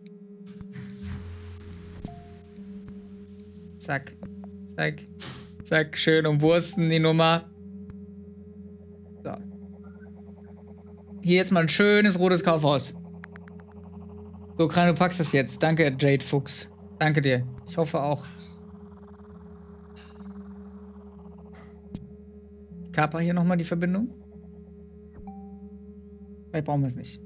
Zack. Zack. Zack, schön umwursten die Nummer. So. Hier jetzt mal ein schönes rotes Kaufhaus. So, Kran, du packst das jetzt. Danke, Jade Fuchs. Danke dir. Ich hoffe auch. Ich kaper hier nochmal die Verbindung. Vielleicht brauchen wir es nicht.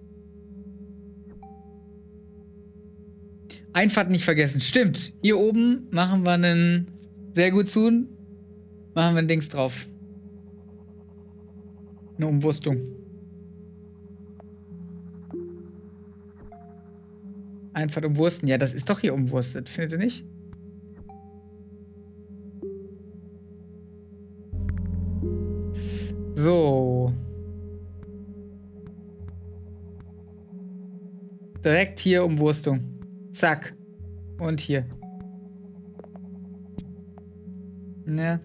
Einfahrt nicht vergessen. Stimmt. Hier oben machen wir einen sehr gut zu. Machen wir ein Dings drauf. Eine Umwurstung. Einfahrt umwursten. Ja, das ist doch hier umwurstet. Findet ihr nicht? So. Direkt hier Umwurstung. Zack. Und hier. Ne.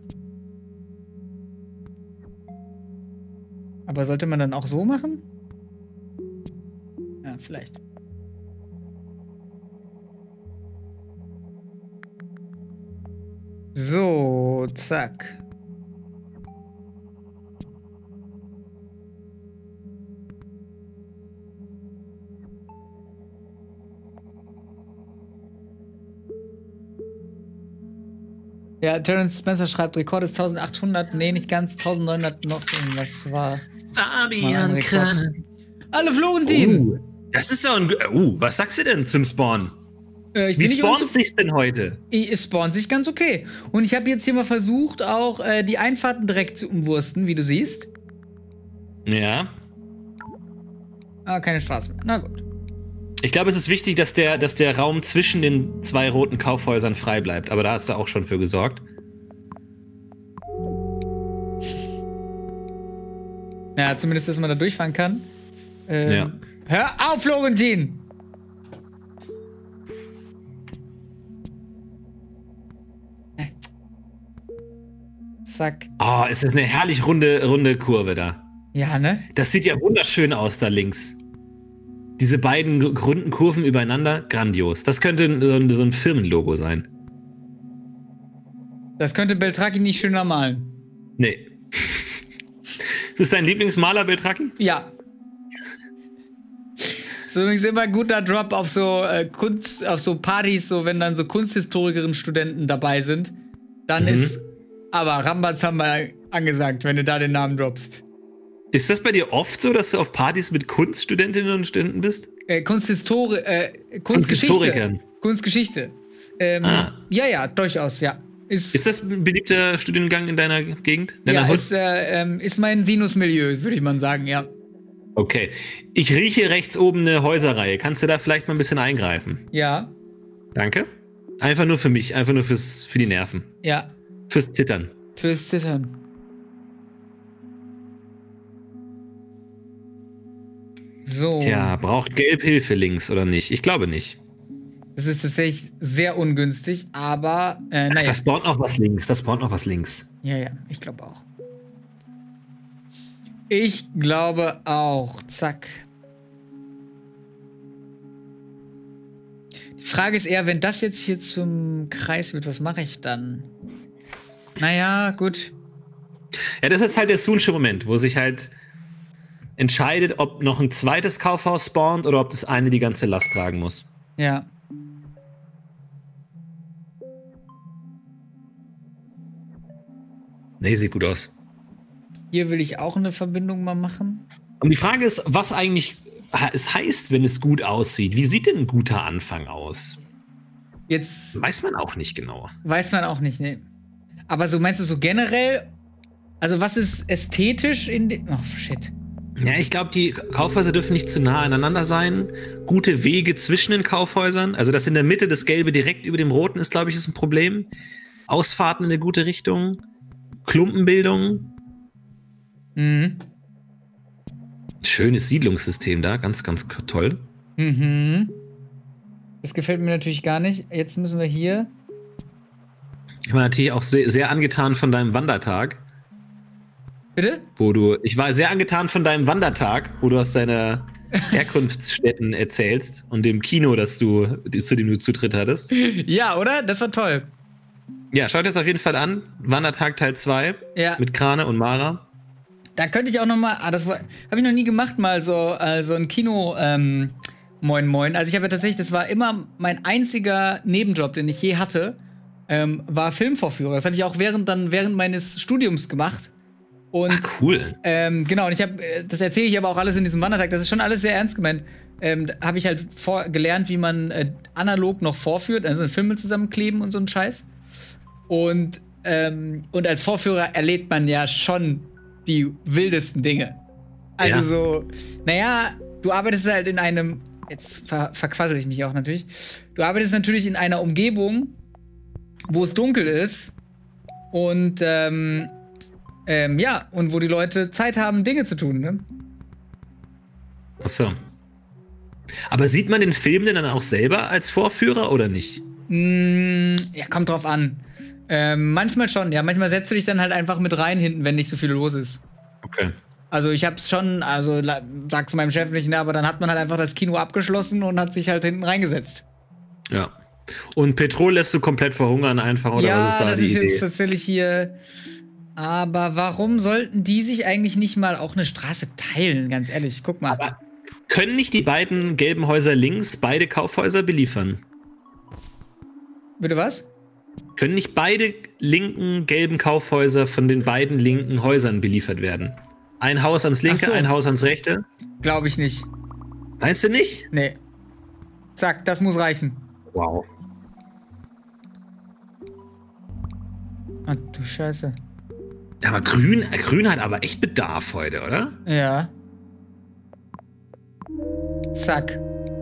Aber sollte man dann auch so machen? Ja, vielleicht. So, zack. Ja, Terence Spencer schreibt, Rekord ist 1800, nee, nicht ganz, 1900 noch irgendwas war. Fabian Krane. Hallo Florentin! Das ist doch ein... was sagst du denn zum Spawn? Wie spawnt sich's denn heute? Es spawnt sich ganz okay. Und ich habe jetzt hier mal versucht, auch die Einfahrten direkt zu umwursten, wie du siehst. Ja. Ah, keine Straße mehr. Na gut. Ich glaube, es ist wichtig, dass der Raum zwischen den zwei roten Kaufhäusern frei bleibt. Aber da hast du auch schon für gesorgt. Ja, zumindest, dass man da durchfahren kann. Ja. Hör auf, Florentin! Zack. Oh, es ist eine herrlich runde Kurve da. Ja, ne? Das sieht ja wunderschön aus da links. Diese beiden runden Kurven übereinander, grandios. Das könnte so ein Firmenlogo sein. Das könnte Beltraki nicht schöner malen. Nee. Ist das dein Lieblingsmaler, Beltraki? Ja. So übrigens immer ein guter Drop auf so Kunst, auf so Partys, so wenn dann so Kunsthistorikerinnen Studenten dabei sind, dann ist aber Rambazamba angesagt, wenn du da den Namen droppst. Ist das bei dir oft so, dass du auf Partys mit Kunststudentinnen und Studenten bist? Kunstgeschichte. Kunstgeschichte. Ja, durchaus, ja. Ist das ein beliebter Studiengang in deiner Gegend? Ja, ist mein Sinusmilieu, würde ich mal sagen, ja. Okay. Ich rieche rechts oben eine Häuserreihe. Kannst du da vielleicht mal ein bisschen eingreifen? Ja. Danke. Einfach nur für mich, einfach nur für die Nerven. Ja. Fürs Zittern. Fürs Zittern. So. Tja, braucht Gelb Hilfe links oder nicht? Ich glaube nicht. Es ist tatsächlich sehr ungünstig, aber Ach, naja. das spawnt noch was links. Das spawnt noch was links. Ja, ich glaube auch. Ich glaube auch. Zack. Die Frage ist eher, wenn das jetzt hier zum Kreis wird, was mache ich dann? Naja, gut. Ja, das ist halt der Soonsche Moment, wo sich halt entscheidet, ob noch ein zweites Kaufhaus spawnt oder ob das eine die ganze Last tragen muss. Ja. Nee, sieht gut aus. Hier will ich auch eine Verbindung mal machen. Und die Frage ist, was eigentlich es heißt, wenn es gut aussieht. Wie sieht denn ein guter Anfang aus? Jetzt Weiß man auch nicht genau. weiß man auch nicht, ne. Aber so meinst du so generell? Also was ist ästhetisch in den... Oh, shit. Ja, ich glaube, die Kaufhäuser dürfen nicht zu nah aneinander sein. Gute Wege zwischen den Kaufhäusern. Also, dass in der Mitte das Gelbe direkt über dem Roten ist, glaube ich, ist ein Problem. Ausfahrten in eine gute Richtung. Klumpenbildung. Mhm. Schönes Siedlungssystem da. Ganz, ganz toll. Mhm. Das gefällt mir natürlich gar nicht. Jetzt müssen wir hier... Ich war natürlich auch sehr, sehr angetan von deinem Wandertag. Bitte? Ich war sehr angetan von deinem Wandertag, wo du aus deiner Herkunftsstätten erzählst und dem Kino, zu dem du Zutritt hattest. Ja, oder? Das war toll. Ja, schaut es auf jeden Fall an. Wandertag Teil 2 Ja. mit Krane und Mara. Da könnte ich auch noch mal, habe ich noch nie gemacht, mal so ein Kino, Moin Moin. Also ich habe ja tatsächlich, das war immer mein einziger Nebenjob, den ich je hatte, war Filmvorführer. Das habe ich auch während meines Studiums gemacht. Und, Ach, cool. Genau, und das erzähle ich aber auch alles in diesem Wandertag. Das ist schon alles sehr ernst gemeint. Da habe ich halt gelernt, wie man analog noch vorführt, also Filme zusammenkleben und so ein Scheiß. Und als Vorführer erlebt man ja schon die wildesten Dinge. Also Ja. so, naja, du arbeitest halt in einem, jetzt verquassel ich mich auch natürlich, du arbeitest natürlich in einer Umgebung, wo es dunkel ist und ja, und wo die Leute Zeit haben, Dinge zu tun, ne? Ach so. Aber sieht man den Film denn dann auch selber als Vorführer oder nicht? Ja, kommt drauf an. Manchmal schon, ja. Manchmal setzt du dich dann halt einfach mit rein hinten, wenn nicht so viel los ist. Okay. Also ich hab's schon, also sag's meinem Chef nicht, ne, aber dann hat man halt einfach das Kino abgeschlossen und hat sich halt hinten reingesetzt. Ja. Und Petrol lässt du komplett verhungern einfach, oder was ist da das die ist Idee? jetzt tatsächlich hier. Aber warum sollten die sich eigentlich nicht mal auch eine Straße teilen, ganz ehrlich? Guck mal. Aber können nicht die beiden gelben Häuser links beide Kaufhäuser beliefern? Bitte was? Können nicht beide linken gelben Kaufhäuser von den beiden linken Häusern beliefert werden? Ein Haus ans linke, Ach so. ein Haus ans rechte? Glaube ich nicht. Meinst du nicht? Nee. Zack, das muss reichen. Wow. Ach du Scheiße. Aber Grün hat aber echt Bedarf heute, oder? Ja. Zack.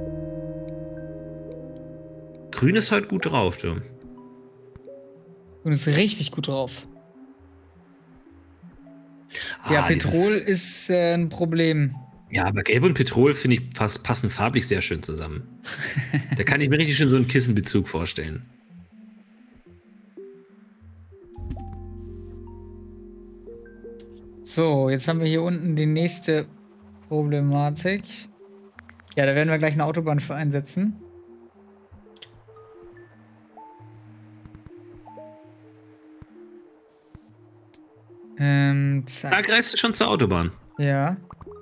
Grün ist heute gut drauf, du. Und ist richtig gut drauf. Ja, Petrol ist ein Problem. Ja, aber Gelb und Petrol, finde ich, passen farblich sehr schön zusammen. Da kann ich mir richtig schön so einen Kissenbezug vorstellen. So, jetzt haben wir hier unten die nächste Problematik. Ja, da werden wir gleich eine Autobahn für einsetzen. Zack. Da greifst du schon zur Autobahn. Ja.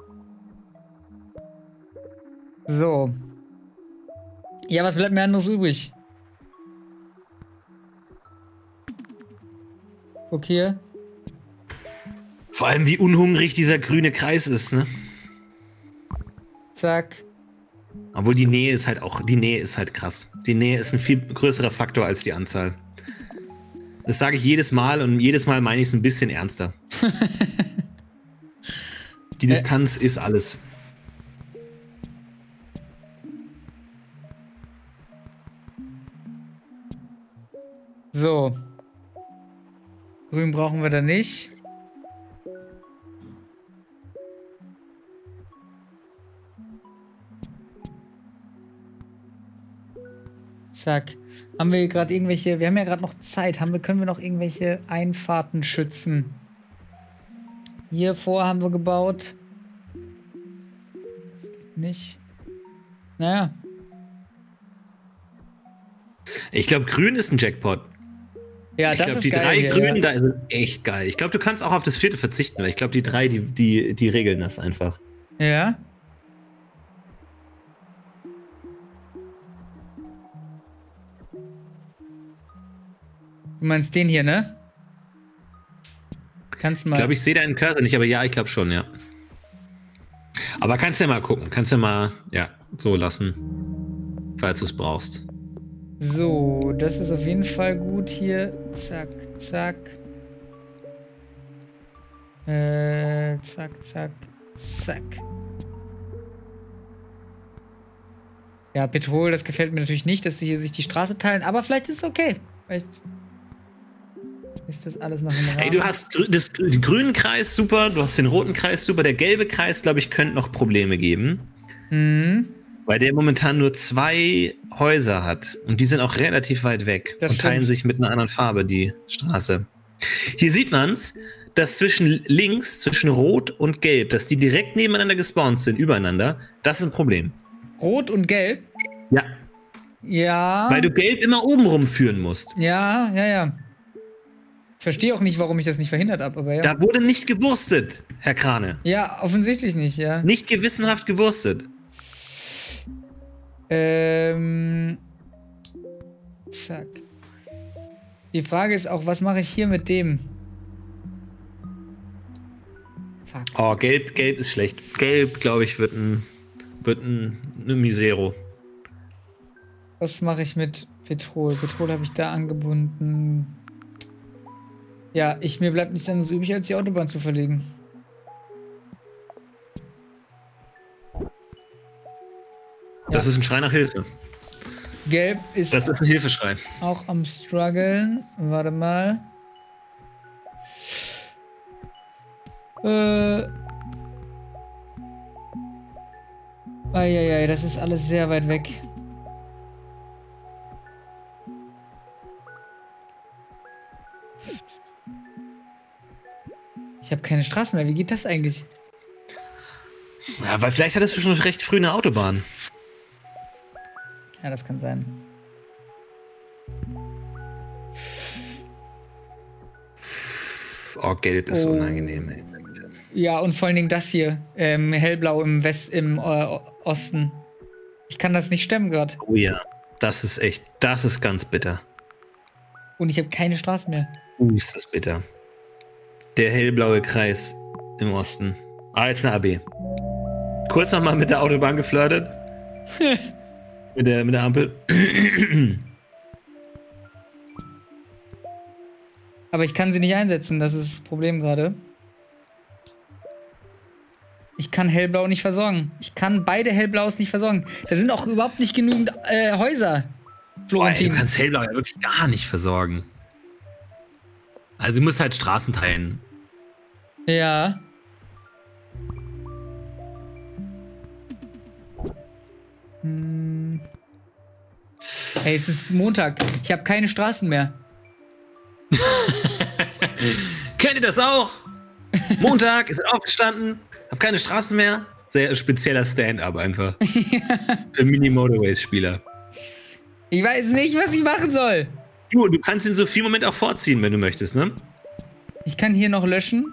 So. Ja, was bleibt mir anderes übrig? Guck hier. Vor allem, wie unhungrig dieser grüne Kreis ist, ne? Zack. Obwohl die Nähe ist halt krass. Die Nähe ist ein viel größerer Faktor als die Anzahl. Das sage ich jedes Mal und jedes Mal meine ich es ein bisschen ernster. Die Distanz ist alles. So. Grün brauchen wir da nicht. Zack. Haben wir gerade irgendwelche, wir haben ja gerade noch Zeit, können wir noch irgendwelche Einfahrten schützen? Hier vor haben wir gebaut. Das geht nicht. Naja. Ich glaube, grün ist ein Jackpot. Ja, Ich das glaube, ist die geil 3 hier, grünen ja. da sind echt geil. Ich glaube, du kannst auch auf das 4. verzichten, weil ich glaube, die 3, die regeln das einfach. Ja. Du meinst den hier, ne? Kannst mal. Ich glaube, ich sehe deinen Cursor nicht, aber ja, ich glaube schon, ja. Aber kannst ja mal gucken. Kannst ja mal, ja, so lassen. Falls du es brauchst. So, das ist auf jeden Fall gut hier. Zack, zack. Zack, zack, zack. Ja, Petrol, das gefällt mir natürlich nicht, dass sie hier sich die Straße teilen, aber vielleicht ist es okay. Vielleicht ist das alles noch im Rahmen. Ey, du hast den grünen Kreis, super. Du hast den roten Kreis, super. Der gelbe Kreis, glaube ich, könnte noch Probleme geben. Mhm. Weil der momentan nur 2 Häuser hat. Und die sind auch relativ weit weg. Das und teilen stimmt. sich mit einer anderen Farbe die Straße. Hier sieht man's, dass zwischen links, zwischen Rot und Gelb, dass die direkt nebeneinander gespawnt sind, übereinander. Das ist ein Problem. Rot und Gelb? Ja. Ja. Weil du Gelb immer oben rumführen musst. Ja, ja, ja. Ich verstehe auch nicht, warum ich das nicht verhindert habe, aber ja. Da wurde nicht gewurstet, Herr Krane. Ja, offensichtlich nicht, ja. Nicht gewissenhaft gewurstet. Zack. Die Frage ist auch, was mache ich hier mit dem? Fuck. Oh, Gelb ist schlecht. Gelb, glaube ich, wird eine Misero. Was mache ich mit Petrol? Petrol habe ich da angebunden. Ja, mir bleibt nichts anderes übrig, als die Autobahn zu verlegen. Das ist ein Schrei nach Hilfe. Gelb ist Das ist ein Hilfeschrei. auch am struggeln. Warte mal. Eieiei, das ist alles sehr weit weg. Ich habe keine Straßen mehr. Wie geht das eigentlich? Ja, weil vielleicht hattest du schon recht früh eine Autobahn. Ja, das kann sein. Oh, Gelb ist unangenehm, ey. Ja, und vor allen Dingen das hier. Hellblau im Osten. Ich kann das nicht stemmen gerade. Oh ja, das ist ganz bitter. Und ich habe keine Straßen mehr. Ist das bitter. Der hellblaue Kreis im Osten. Jetzt eine AB. Kurz nochmal mit der Autobahn geflirtet. mit der Ampel. Aber ich kann sie nicht einsetzen, das ist das Problem gerade. Ich kann Hellblau nicht versorgen. Ich kann beide Hellblaus nicht versorgen. Da sind auch überhaupt nicht genügend Häuser, Florentin. Du kannst hellblau ja wirklich gar nicht versorgen. Also du musst halt Straßen teilen. Ja. Hey, es ist Montag. Ich habe keine Straßen mehr. Kennt ihr das auch? Montag, ist aufgestanden, hab keine Straßen mehr. Sehr spezieller Stand-up einfach. Für Mini-Motorways-Spieler. Ich weiß nicht, was ich machen soll. Du kannst den Sophie-Moment auch vorziehen, wenn du möchtest, ne? Ich kann hier noch löschen.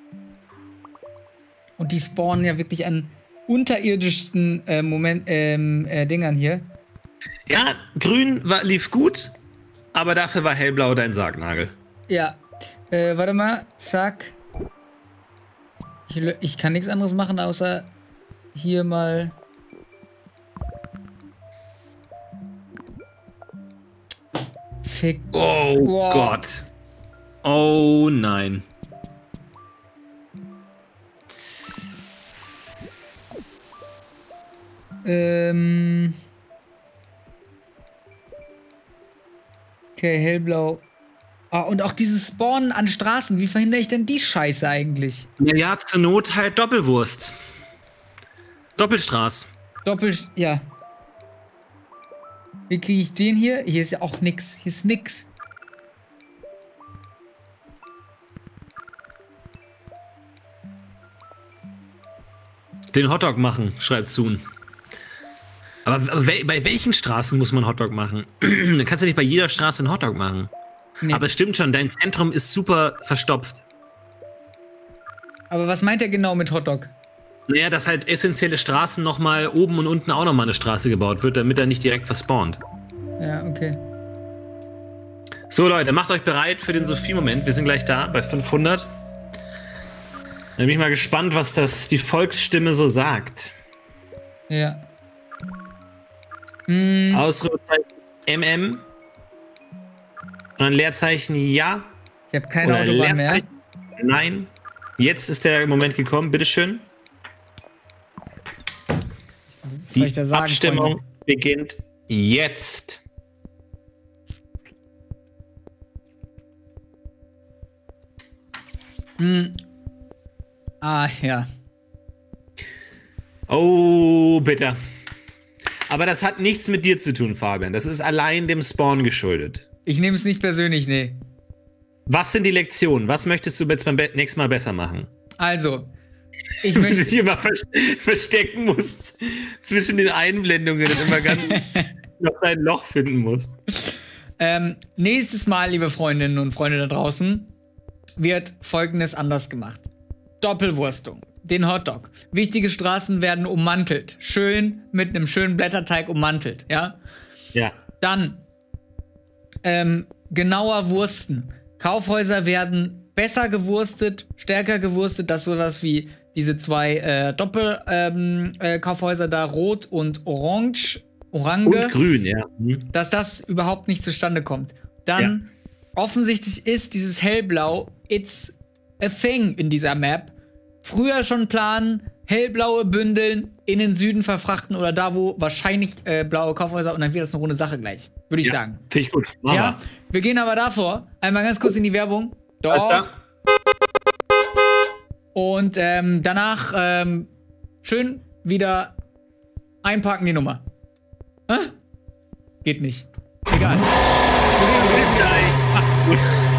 Und die spawnen ja wirklich an unterirdischsten Dingern hier. Ja, grün lief gut, aber dafür war hellblau dein Sargnagel. Ja. Warte mal. Zack. Ich kann nichts anderes machen, außer hier mal. Fick. Oh Wow. Gott. Oh nein. Okay, hellblau. Ah, und auch dieses Spawnen an Straßen. Wie verhindere ich denn die Scheiße eigentlich? Ja, zur Not halt Doppelwurst. Doppelstraß. Ja. Wie kriege ich den hier? Hier ist ja auch nix. Hier ist nix. Den Hotdog machen, schreibt Soon. Aber bei welchen Straßen muss man Hotdog machen? Dann kannst du nicht bei jeder Straße einen Hotdog machen. Nee. Aber es stimmt schon, dein Zentrum ist super verstopft. Aber was meint er genau mit Hotdog? Naja, dass halt essentielle Straßen nochmal oben und unten auch nochmal eine Straße gebaut wird, damit er nicht direkt verspawnt. Ja, okay. So Leute, macht euch bereit für den Sophie-Moment. Wir sind gleich da, bei 500. Da bin ich mal gespannt, was die Volksstimme so sagt. Ja. Ausrufezeichen MM. Und ein Leerzeichen Ja. Ich habe keine Autobahn mehr. Nein. Jetzt ist der Moment gekommen, bitteschön. Was soll ich da sagen, Abstimmung Freunde? beginnt jetzt. Ah, ja. Oh, bitte. Aber das hat nichts mit dir zu tun, Fabian. Das ist allein dem Spawn geschuldet. Ich nehme es nicht persönlich, nee. Was sind die Lektionen? Was möchtest du jetzt beim nächsten Mal besser machen? Also, ich möchte... dich immer verstecken musst zwischen den Einblendungen und immer ganz noch dein Loch finden musst. Nächstes Mal, liebe Freundinnen und Freunde da draußen, wird Folgendes anders gemacht. Doppelwurstung. Den Hotdog. Wichtige Straßen werden ummantelt. Schön mit einem schönen Blätterteig ummantelt, ja? Ja. Dann genauer wursten. Kaufhäuser werden besser gewurstet, stärker gewurstet, dass sowas wie diese zwei Doppel-Kaufhäuser da, Rot und Orange, Und Grün, ja. Dass das überhaupt nicht zustande kommt. Dann offensichtlich ist dieses Hellblau, it's a thing in dieser Map. Früher schon planen, hellblaue Bündeln in den Süden verfrachten oder da, wo wahrscheinlich blaue Kaufhäuser, und dann wird das eine runde Sache gleich, würde ich sagen. Finde ich gut. Mama. Ja, wir gehen aber davor einmal ganz kurz in die Werbung. Doch. Und danach schön wieder einparken die Nummer. Geht nicht. Egal. Gut.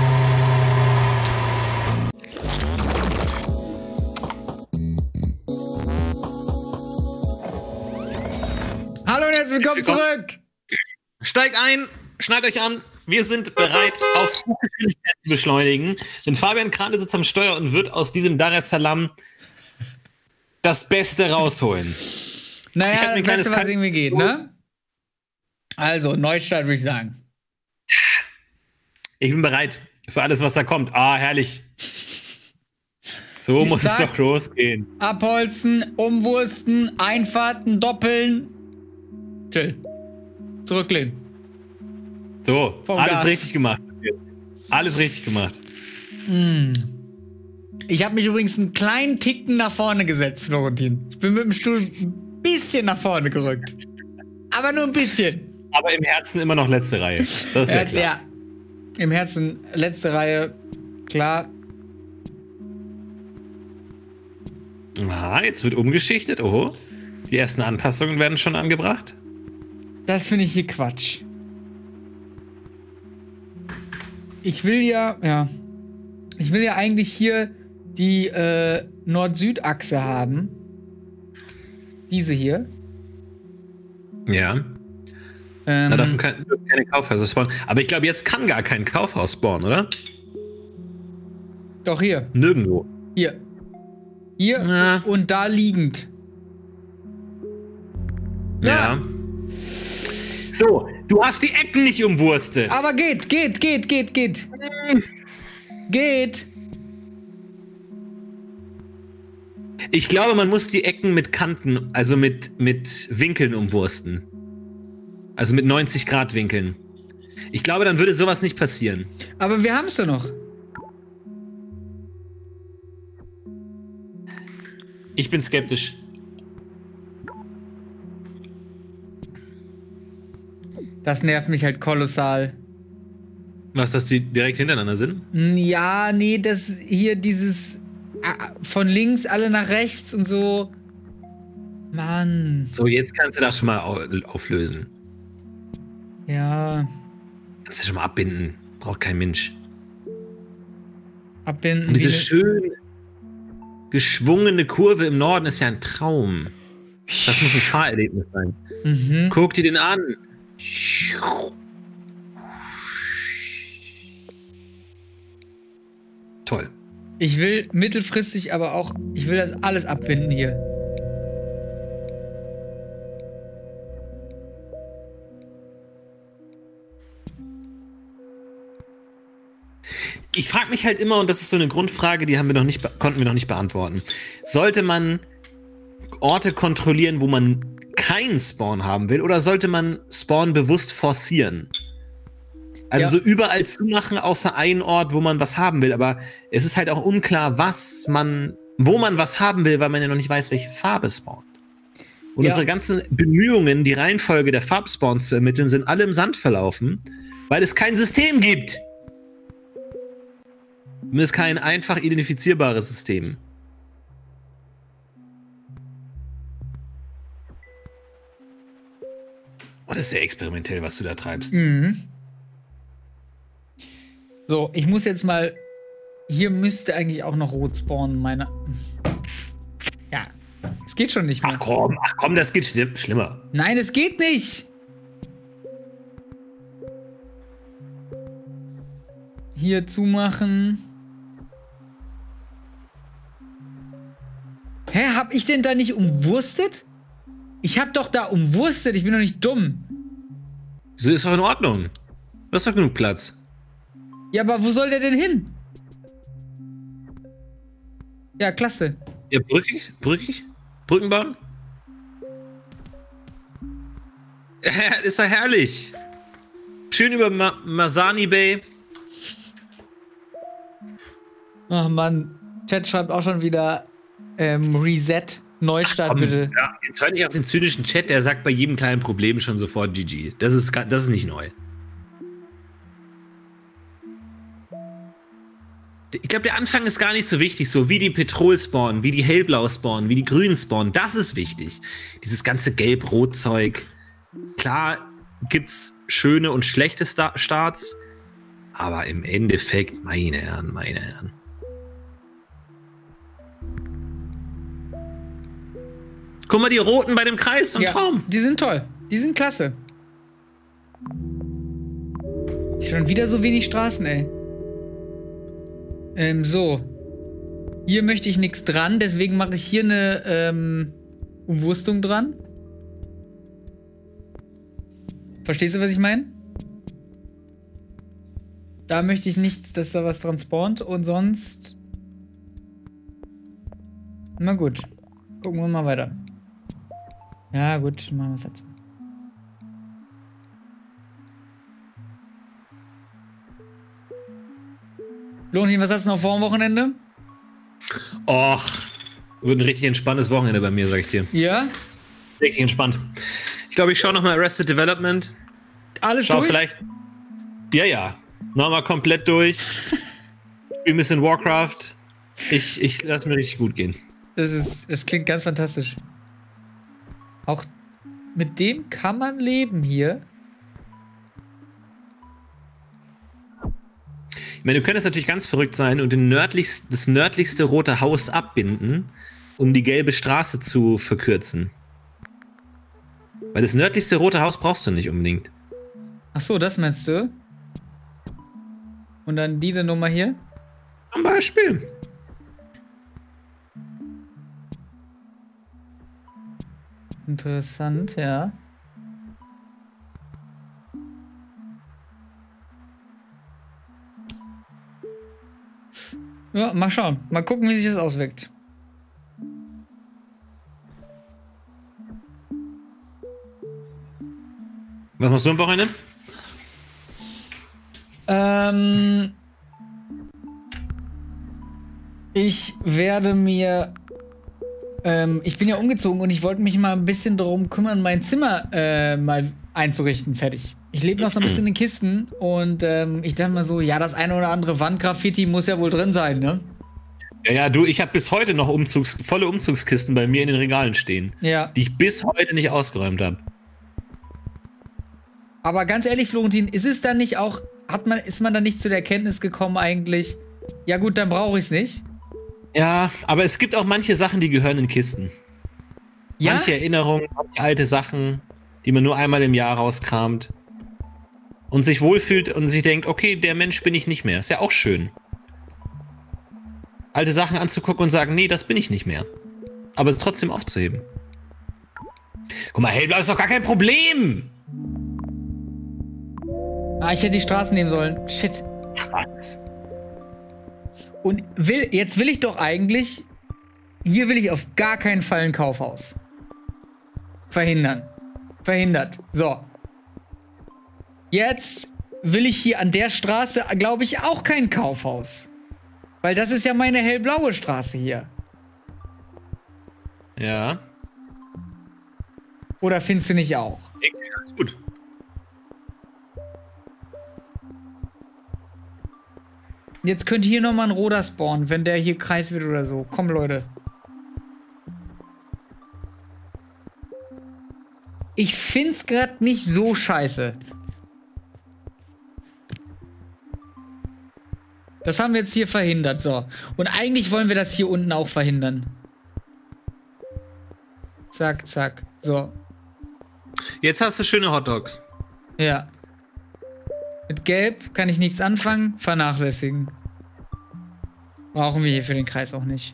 Hallo und herzlich willkommen zurück. Steigt ein, schnallt euch an. Wir sind bereit, auf Hochgeschwindigkeit zu beschleunigen. Denn Fabian gerade sitzt am Steuer und wird aus diesem Dar es Salaam das Beste rausholen. Naja, das Beste, was irgendwie geht, ne? Also, Neustart würde ich sagen. Ich bin bereit für alles, was da kommt. Ah, herrlich. So muss es doch losgehen. Abholzen, umwursten, Einfahrten, doppeln. Chill. Zurücklehnen. So, alles richtig gemacht. Alles richtig gemacht. Ich habe mich übrigens einen kleinen Ticken nach vorne gesetzt, Florentin. Ich bin mit dem Stuhl ein bisschen nach vorne gerückt. Aber nur ein bisschen. Aber im Herzen immer noch letzte Reihe. Das ist ja klar. Ja, im Herzen letzte Reihe, klar. Aha, jetzt wird umgeschichtet. Oh, die ersten Anpassungen werden schon angebracht. Das finde ich hier Quatsch. Ich will ja eigentlich hier die Nord-Süd-Achse haben. Diese hier. Ja. Na, davon können keine Kaufhäuser spawnen. Aber ich glaube, jetzt kann gar kein Kaufhaus spawnen, oder? Doch, hier. Nirgendwo. Hier. Hier und da liegend. Ja. So, du hast die Ecken nicht umwurstet. Aber geht. Geht. Ich glaube, man muss die Ecken mit Kanten, also mit Winkeln umwursten. Also mit 90 Grad Winkeln. Ich glaube, dann würde sowas nicht passieren. Aber wir haben es doch noch. Ich bin skeptisch. Das nervt mich halt kolossal. Was, dass die direkt hintereinander sind? Ja, nee, das hier dieses von links alle nach rechts und so. Mann. So, jetzt kannst du das schon mal auflösen. Ja. Kannst du schon mal abbinden. Braucht kein Mensch. Abbinden. Und diese schön geschwungene Kurve im Norden ist ja ein Traum. Das muss ein Fahrerlebnis sein. Mhm. Guck dir den an. Toll. Ich will mittelfristig aber auch, ich will das alles abbinden hier. Ich frage mich halt immer, und das ist so eine Grundfrage, die haben wir noch nicht, konnten wir noch nicht beantworten. Sollte man Orte kontrollieren, wo man keinen Spawn haben will, oder sollte man Spawn bewusst forcieren? Also Ja. so überall zumachen, außer einen Ort, wo man was haben will. Aber es ist halt auch unklar, wo man was haben will, weil man ja noch nicht weiß, welche Farbe spawnt. Und Ja. unsere ganzen Bemühungen, die Reihenfolge der Farbspawns zu ermitteln, sind alle im Sand verlaufen, weil es kein System gibt. Und es ist kein einfach identifizierbares System. Oh, das ist sehr experimentell, was du da treibst. Mhm. So, ich muss jetzt mal. Hier müsste eigentlich auch noch rot spawnen, meine. Ja, es geht schon nicht mehr. Ach komm, das geht schlimmer. Nein, es geht nicht! Hier zumachen. Hä, hab ich denn da nicht umwurstet? Ich hab doch da umwurstet, ich bin doch nicht dumm. So ist doch in Ordnung. Du hast doch genug Platz. Ja, aber wo soll der denn hin? Ja, klasse. Ja, brückig? Brücken bauen? Ist doch herrlich. Schön über Masani Bay. Ach Mann, Chat schreibt auch schon wieder Reset, Neustart bitte. Ja, jetzt hör nicht auf den zynischen Chat, der sagt bei jedem kleinen Problem schon sofort GG. Das ist nicht neu. Ich glaube, der Anfang ist gar nicht so wichtig, so wie die Petrol spawnen, wie die Hellblau spawnen, wie die Grünen spawnen. Das ist wichtig. Dieses ganze Gelb-Rot-Zeug. Klar gibt's schöne und schlechte Starts, aber im Endeffekt, meine Herren. Guck mal, die Roten bei dem Kreis, so ein Traum. Die sind toll. Die sind klasse. Schon wieder so wenig Straßen, ey. So. Hier möchte ich nichts dran, deswegen mache ich hier eine Umwurstung dran. Verstehst du, was ich meine? Da möchte ich nichts, dass da was dran spawnt und sonst... Na gut. Gucken wir mal weiter. Ja, gut, machen wir es jetzt. Lohnchen, was hast du noch vor dem Wochenende? Och, wird ein richtig entspanntes Wochenende bei mir, sag ich dir. Ja? Richtig entspannt. Ich glaube, ich schaue nochmal Arrested Development. Alles Schau durch? vielleicht. Ja. Nochmal komplett durch. Spiel ein bisschen Warcraft. Ich lasse mir richtig gut gehen. Das klingt ganz fantastisch. Auch mit dem kann man leben hier. Ich meine, du könntest natürlich ganz verrückt sein und das nördlichste rote Haus abbinden, um die gelbe Straße zu verkürzen. Weil das nördlichste rote Haus brauchst du nicht unbedingt. Ach so, das meinst du? Und dann diese Nummer hier? Zum Beispiel. Interessant, ja. Ja, mal schauen. Mal gucken, wie sich das auswirkt. Was machst du am Wochenende? Ich werde mir... ich bin ja umgezogen und ich wollte mich mal ein bisschen darum kümmern, mein Zimmer mal einzurichten. Fertig. Ich lebe noch so ein bisschen in Kisten und ich dachte mal so, ja, das eine oder andere Wandgraffiti muss ja wohl drin sein, ne? Ja, du, ich habe bis heute noch volle Umzugskisten bei mir in den Regalen stehen. Ja. Die ich bis heute nicht ausgeräumt habe. Aber ganz ehrlich, Florentin, ist es dann nicht auch, ist man dann nicht zu der Erkenntnis gekommen eigentlich, ja gut, dann brauche ich es nicht? Ja, aber es gibt auch manche Sachen, die gehören in Kisten. Ja? Manche Erinnerungen, manche alte Sachen, die man nur einmal im Jahr rauskramt und sich wohlfühlt und sich denkt, okay, der Mensch bin ich nicht mehr. Ist ja auch schön. Alte Sachen anzugucken und sagen, nee, das bin ich nicht mehr. Aber es trotzdem aufzuheben. Guck mal, hellblau ist doch gar kein Problem! Ah, ich hätte die Straßen nehmen sollen. Shit. Ach, was? Und jetzt will ich doch eigentlich, hier will ich auf gar keinen Fall ein Kaufhaus. Verhindern. Verhindert. So. Jetzt will ich hier an der Straße, glaube ich, auch kein Kaufhaus. Weil das ist ja meine hellblaue Straße hier. Ja. Oder findest du nicht auch? Okay, ganz gut. Jetzt könnte hier nochmal ein roter spawnen, wenn der hier Kreis wird oder so. Komm, Leute. Ich find's gerade nicht so scheiße. Das haben wir jetzt hier verhindert, so. Und eigentlich wollen wir das hier unten auch verhindern. Zack, zack, so. Jetzt hast du schöne Hotdogs. Ja. Mit Gelb kann ich nichts anfangen, vernachlässigen. Brauchen wir hier für den Kreis auch nicht.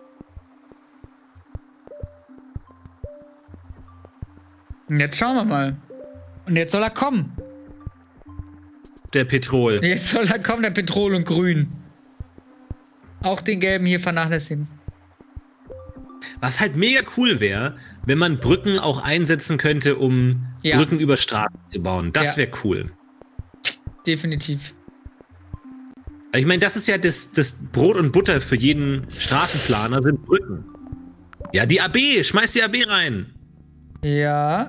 Und jetzt schauen wir mal. Und jetzt soll er kommen. Der Petrol. Jetzt soll er kommen, der Petrol und Grün. Auch den Gelben hier vernachlässigen. Was halt mega cool wäre, wenn man Brücken auch einsetzen könnte, um Brücken über Straßen zu bauen. Das wäre cool. Definitiv. Ich meine, das ist ja das Brot und Butter für jeden Straßenplaner, sind Brücken. Ja, die AB, schmeiß die AB rein. Ja.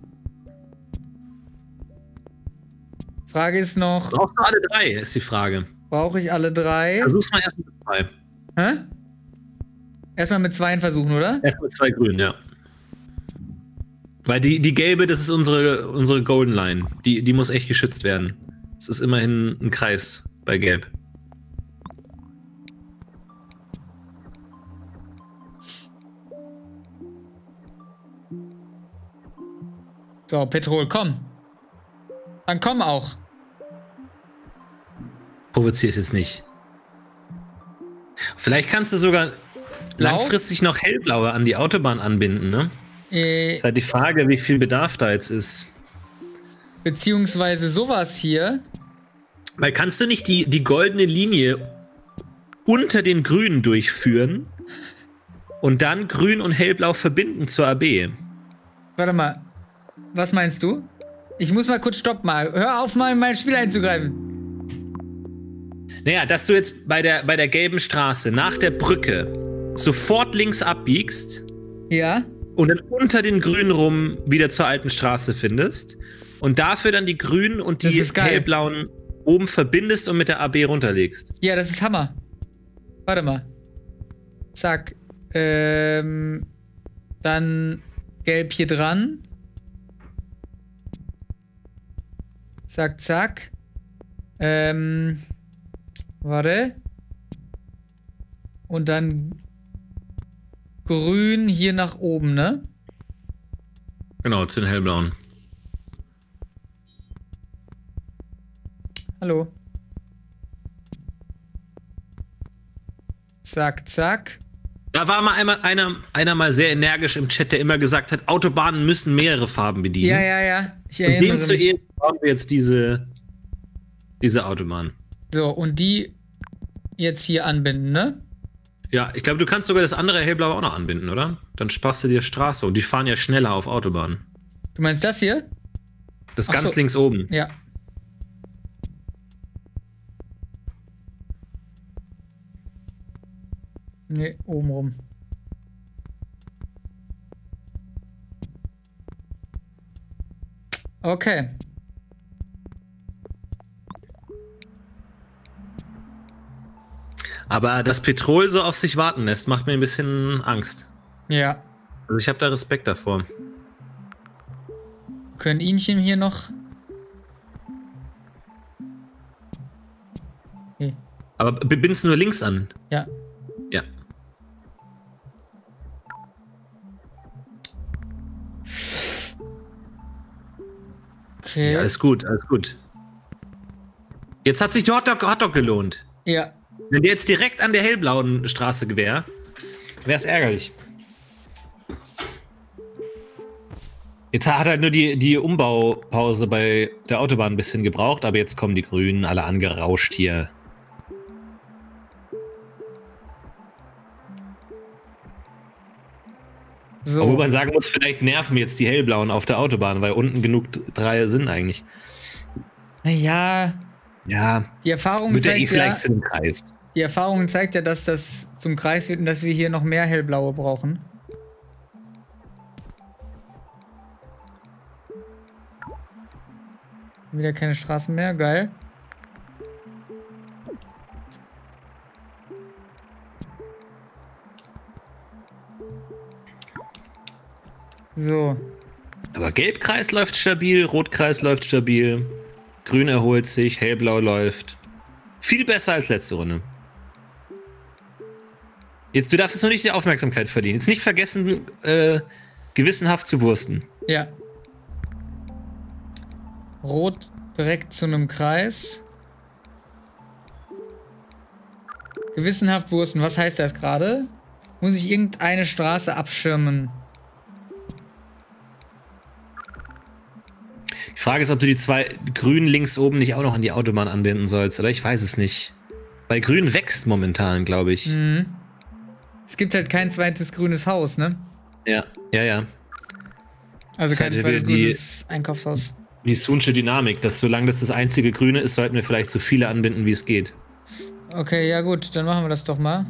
Frage ist noch... Brauchst du alle drei, ist die Frage. Brauche ich alle drei? Versuch's mal erst mit zwei. Hä? Erstmal mit zweien versuchen, oder? Erst mit zwei Grünen, ja. Weil die gelbe, das ist unsere Golden Line. Die muss echt geschützt werden. Es ist immerhin ein Kreis bei Gelb. So, Petrol, komm. Dann komm auch. Provozier es jetzt nicht. Vielleicht kannst du sogar langfristig noch hellblaue an die Autobahn anbinden, ne? Ist halt die Frage, wie viel Bedarf da jetzt ist. Beziehungsweise sowas hier. Weil kannst du nicht die goldene Linie unter den Grünen durchführen und dann Grün und Hellblau verbinden zur AB? Warte mal. Was meinst du? Ich muss mal kurz stoppen. Hör auf, mal in mein Spiel einzugreifen. Naja, dass du jetzt bei der gelben Straße nach der Brücke sofort links abbiegst. Ja. Und dann unter den Grünen rum wieder zur alten Straße findest. Und dafür dann die Grünen und die hellblauen oben verbindest und mit der AB runterlegst. Ja, das ist Hammer. Warte mal. Zack. Dann gelb hier dran. Zack, zack. Warte. Und dann grün hier nach oben, ne? Genau, zu den hellblauen. Hallo. Zack, zack. Da war mal einer mal sehr energisch im Chat, der immer gesagt hat, Autobahnen müssen mehrere Farben bedienen. Ja, ja, ja. Ich erinnere mich. Dem bauen wir jetzt diese Autobahn. So, und die jetzt hier anbinden, ne? Ja, ich glaube, du kannst sogar das andere hellblaue auch noch anbinden, oder? Dann sparst du dir Straße und die fahren ja schneller auf Autobahnen. Du meinst das hier? Das ganz links oben. Ja. Nee, oben rum. Okay. Aber das Petrol so auf sich warten lässt, macht mir ein bisschen Angst. Ja. Also ich habe da Respekt davor. Können Ihnchen hier noch Okay. Aber bindest du nur links an? Ja. Ja. Okay. Ja, alles gut, alles gut. Jetzt hat sich der Hotdog gelohnt. Ja. Wenn der jetzt direkt an der hellblauen Straße wäre, wäre es ärgerlich. Jetzt hat halt nur die Umbaupause bei der Autobahn ein bisschen gebraucht, aber jetzt kommen die Grünen alle angerauscht hier. So. Obwohl man sagen muss, vielleicht nerven jetzt die hellblauen auf der Autobahn, weil unten genug Dreier sind eigentlich. Naja. Ja. Die Erfahrung wird zeigt ja vielleicht zu einem Kreis. Die Erfahrung zeigt ja, dass das zum Kreis wird und dass wir hier noch mehr hellblaue brauchen. Wieder keine Straßen mehr, geil. So. Aber Gelbkreis läuft stabil, Rotkreis läuft stabil, Grün erholt sich, Hellblau läuft. Viel besser als letzte Runde. Jetzt, du darfst jetzt nur nicht die Aufmerksamkeit verlieren. Jetzt nicht vergessen, gewissenhaft zu wursten. Ja. Rot direkt zu einem Kreis. Gewissenhaft wursten, was heißt das gerade? Muss ich irgendeine Straße abschirmen? Die Frage ist, ob du die zwei Grünen links oben nicht auch noch an die Autobahn anbinden sollst, oder? Ich weiß es nicht. Weil Grün wächst momentan, glaube ich. Mhm. Es gibt halt kein zweites grünes Haus, ne? Ja, ja, ja. Also Das kein ist zweites halt die- grünes Einkaufshaus. Die Sunsche Dynamik, dass solange das einzige Grüne ist, sollten wir vielleicht so viele anbinden, wie es geht. Okay, ja gut, dann machen wir das doch mal.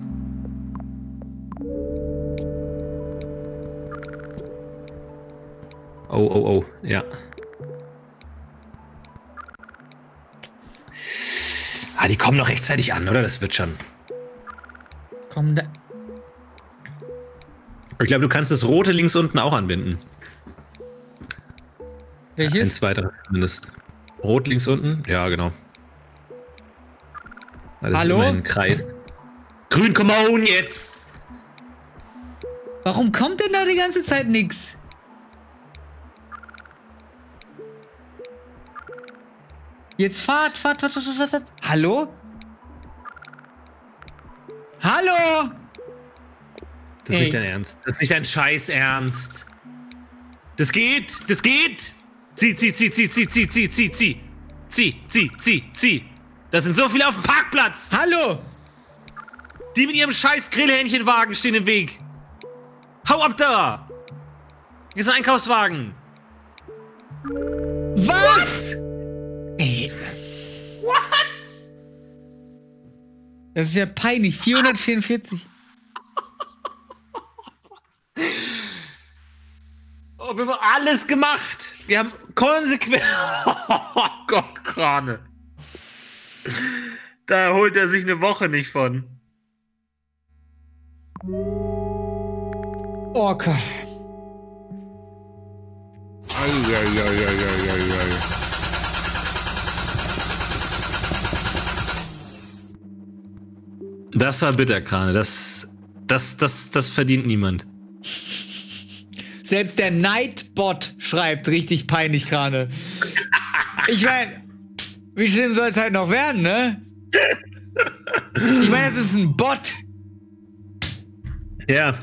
Oh, oh, oh, ja. Ah, die kommen noch rechtzeitig an, oder? Das wird schon. Komm, da. Ich glaube, du kannst das Rote links unten auch anbinden. Welches? Eins weiteres zumindest. Rot links unten? Ja, genau. Weil das Hallo? ist immerhin ein Kreis. Grün, come on jetzt! Warum kommt denn da die ganze Zeit nix? Jetzt fahrt. Hallo? Hallo? Das ist nicht dein Ernst. Das ist nicht dein Scheiß Ernst. Das geht! Das geht! Zieh. Das sind so viele auf dem Parkplatz! Hallo? Die mit ihrem scheiß Grillhähnchenwagen stehen im Weg. Hau ab da! Hier ist ein Einkaufswagen. Was? Ey. What? Das ist ja peinlich. 444. Oh, wir haben alles gemacht. Wir haben konsequent. Oh Gott, Krane. Da holt er sich eine Woche nicht von. Oh Gott. Das war bitter, Krane. Das verdient niemand. Selbst der Nightbot schreibt richtig peinlich gerade. Ich meine, wie schlimm soll es halt noch werden, ne? Ich meine, es ist ein Bot. Ja.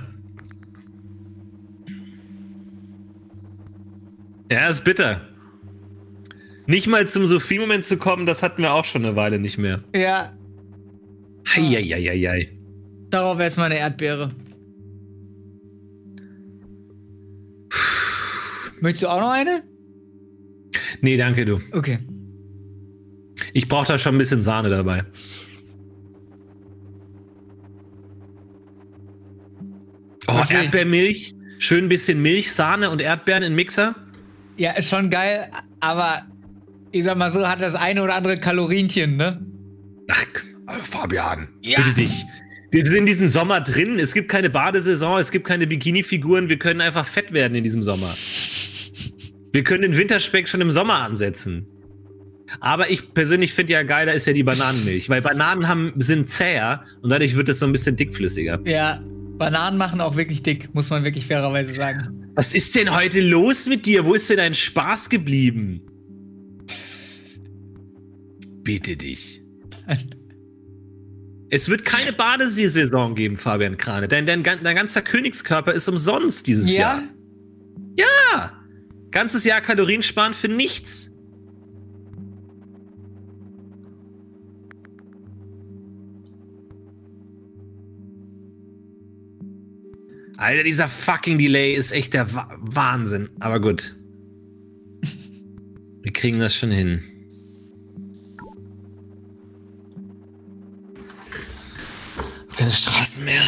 Ja, ist bitter. Nicht mal zum Sophie-Moment zu kommen, das hatten wir auch schon eine Weile nicht mehr. Ja, Heieieiei. darauf erstmal eine Erdbeere. Möchtest du auch noch eine? Nee, danke, du. Okay. Ich brauche da schon ein bisschen Sahne dabei. Oh, Versteh ich. Erdbeermilch. Schön ein bisschen Milch, Sahne und Erdbeeren in Mixer. Ja, ist schon geil, aber ich sag mal so, hat das eine oder andere Kalorienchen, ne? Ach, Fabian, Ja. bitte dich. Wir sind in diesem Sommer drin. Es gibt keine Badesaison, es gibt keine Bikini-Figuren. Wir können einfach fett werden in diesem Sommer. Wir können den Winterspeck schon im Sommer ansetzen. Aber ich persönlich finde ja geiler ist ja die Bananenmilch, weil Bananen sind zäher und dadurch wird es so ein bisschen dickflüssiger. Ja, Bananen machen auch wirklich dick, muss man wirklich fairerweise sagen. Was ist denn heute los mit dir? Wo ist denn dein Spaß geblieben? Bitte dich. Es wird keine Badesaison geben, Fabian Krane. Dein ganzer Königskörper ist umsonst dieses Jahr. Ja. Ganzes Jahr Kalorien sparen für nichts. Alter, dieser fucking Delay ist echt der Wahnsinn. Aber gut. Wir kriegen das schon hin. Keine Straßen mehr.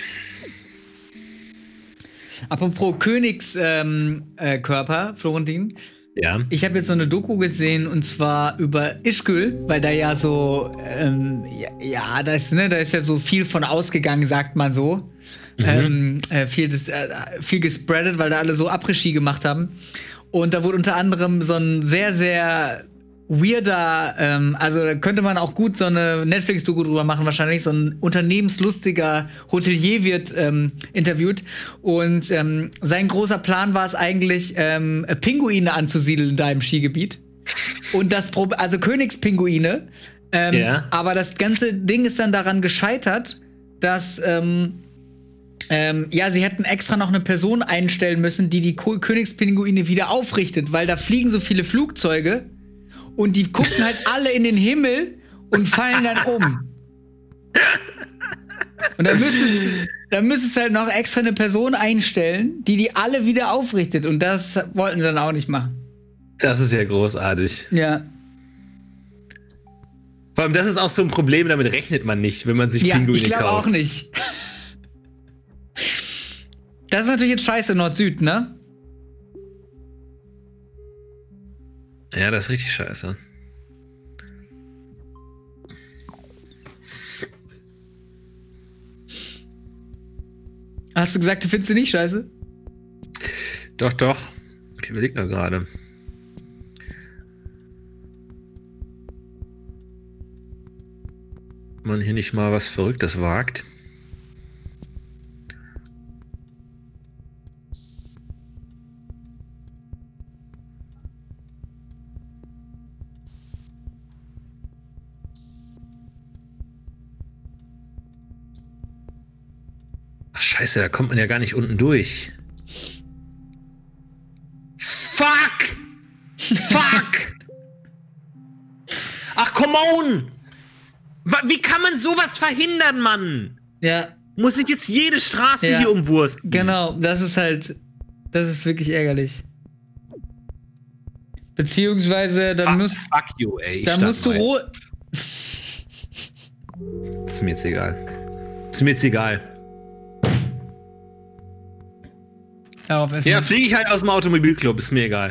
Apropos Königskörper, Florentin. Ja. Ich habe jetzt so eine Doku gesehen und zwar über Ischgl, weil da ja so, da ist ja so viel von ausgegangen, sagt man so. Viel gespreadet, weil da alle so Après-Ski gemacht haben. Und da wurde unter anderem so ein sehr, sehr weirder, also da könnte man auch gut so eine Netflix-Doku drüber machen, wahrscheinlich. So ein unternehmenslustiger Hotelier wird interviewt. Und sein großer Plan war es eigentlich, Pinguine anzusiedeln da im Skigebiet. Und also Königspinguine. Aber das ganze Ding ist dann daran gescheitert, dass sie hätten extra noch eine Person einstellen müssen, die Königspinguine wieder aufrichtet, weil da fliegen so viele Flugzeuge und die gucken halt alle in den Himmel und fallen dann um. Und dann müsstest du halt noch extra eine Person einstellen, die alle wieder aufrichtet. Und das wollten sie dann auch nicht machen. Das ist ja großartig. Ja. Vor allem, das ist auch so ein Problem, damit rechnet man nicht, wenn man sich Pinguine kauft. Ich glaube auch nicht. Das ist natürlich jetzt scheiße, Nord-Süd, ne? Ja, das ist richtig scheiße. Hast du gesagt, du findest sie nicht scheiße? Doch, doch. Ich überlege nur gerade. Man hier nicht mal was Verrücktes wagt. Ach, scheiße, da kommt man ja gar nicht unten durch. Fuck! Fuck! Ach, come on! Wie kann man sowas verhindern, Mann? Ja. Muss ich jetzt jede Straße hier umwursten? Genau, das ist wirklich ärgerlich. Beziehungsweise, dann musst you, ey. Dann musst du ist mir jetzt egal. Ist mir jetzt egal. Ja, fliege ich halt aus dem Automobilclub, ist mir egal.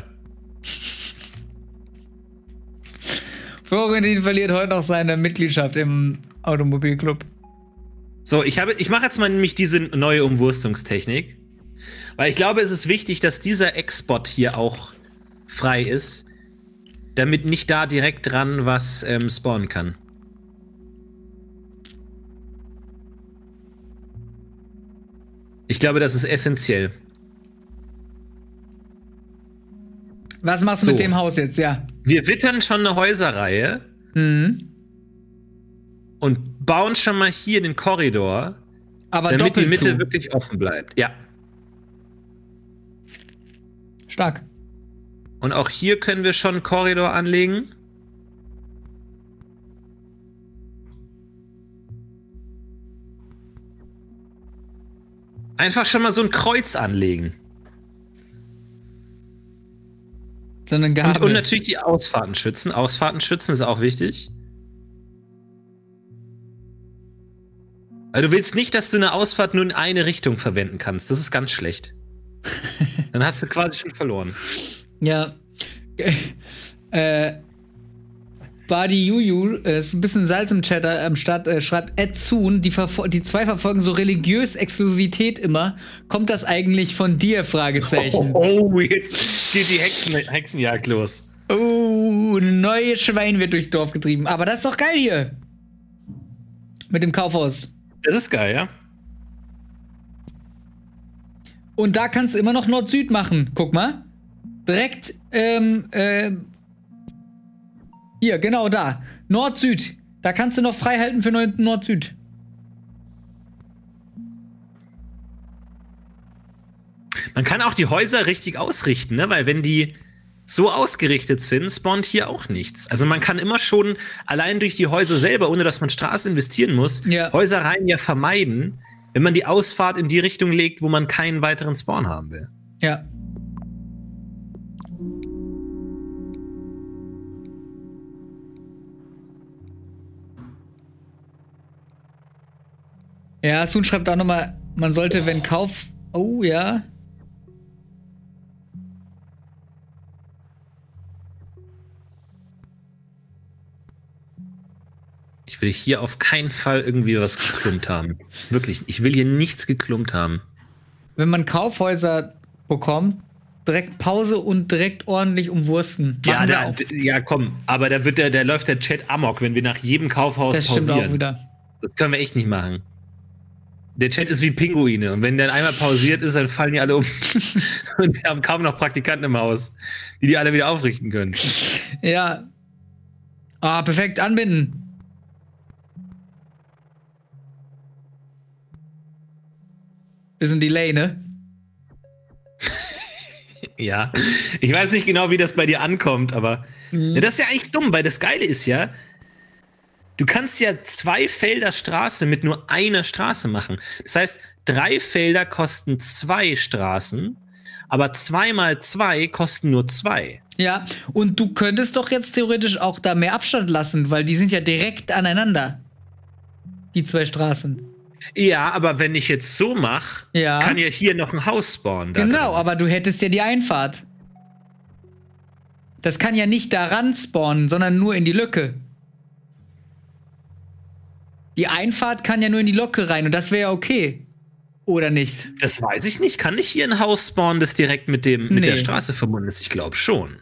Florentin verliert heute noch seine Mitgliedschaft im Automobilclub. So, ich mache jetzt mal nämlich diese neue Umwurstungstechnik. Weil ich glaube, es ist wichtig, dass dieser Export hier auch frei ist, damit nicht da direkt dran was spawnen kann. Ich glaube, das ist essentiell. Was machst du mit dem Haus jetzt, ja? Wir wittern schon eine Häuserreihe und bauen schon mal hier den Korridor, aber damit die Mitte wirklich offen bleibt. Ja. Stark. Und auch hier können wir schon einen Korridor anlegen. Einfach schon mal so ein Kreuz anlegen. So eine Gabel. Und natürlich die Ausfahrten schützen. Ausfahrten schützen ist auch wichtig. Weil du willst nicht, dass du eine Ausfahrt nur in eine Richtung verwenden kannst. Das ist ganz schlecht. Dann hast du quasi schon verloren. Ja. Badi Juju, ist ein bisschen Salz im Chat am Start, schreibt Ed Zoon, die zwei verfolgen so religiös Exklusivität immer. Kommt das eigentlich von dir? Fragezeichen. Oh, jetzt geht die Hexenjagd los. Oh, ein neues Schwein wird durchs Dorf getrieben. Aber das ist doch geil hier. Mit dem Kaufhaus. Das ist geil, ja. Und da kannst du immer noch Nord-Süd machen. Guck mal. Direkt, hier, genau da. Nord-Süd. Da kannst du noch frei halten für Nord-Süd. Man kann auch die Häuser richtig ausrichten, ne? Weil wenn die so ausgerichtet sind, spawnt hier auch nichts. Also man kann immer schon allein durch die Häuser selber, ohne dass man Straßen investieren muss, Häuserreihen ja vermeiden, wenn man die Ausfahrt in die Richtung legt, wo man keinen weiteren Spawn haben will. Ja. Ja, Sun schreibt auch nochmal, man sollte, wenn Kauf... Oh, ja. Ich will hier auf keinen Fall irgendwie was geklumpt haben. Wirklich, ich will hier nichts geklumpt haben. Wenn man Kaufhäuser bekommt, direkt Pause und direkt ordentlich umwursten. Ja, komm, aber da läuft der Chat amok, wenn wir nach jedem Kaufhaus pausieren. Das stimmt auch wieder. Das können wir echt nicht machen. Der Chat ist wie Pinguine und wenn der einmal pausiert ist, dann fallen die alle um. Und wir haben kaum noch Praktikanten im Haus, die alle wieder aufrichten können. Ja. Ah, perfekt, anbinden. Bisschen Delay, ne? Ja. Ich weiß nicht genau, wie das bei dir ankommt, aber ja, das ist ja eigentlich dumm, weil das Geile ist ja, du kannst ja 2 Felder Straße mit nur einer Straße machen. Das heißt, 3 Felder kosten 2 Straßen, aber 2 mal 2 kosten nur 2. Ja, und du könntest doch jetzt theoretisch auch da mehr Abstand lassen, weil die sind ja direkt aneinander. Die 2 Straßen. Ja, aber wenn ich jetzt so mache, kann ja hier noch ein Haus spawnen. Genau, aber du hättest ja die Einfahrt. Das kann ja nicht daran spawnen, sondern nur in die Lücke. Die Einfahrt kann ja nur in die Lücke rein und das wäre ja okay. Oder nicht? Das weiß ich nicht. Kann ich hier ein Haus spawnen, das direkt mit der Straße verbunden ist? Ich glaube schon.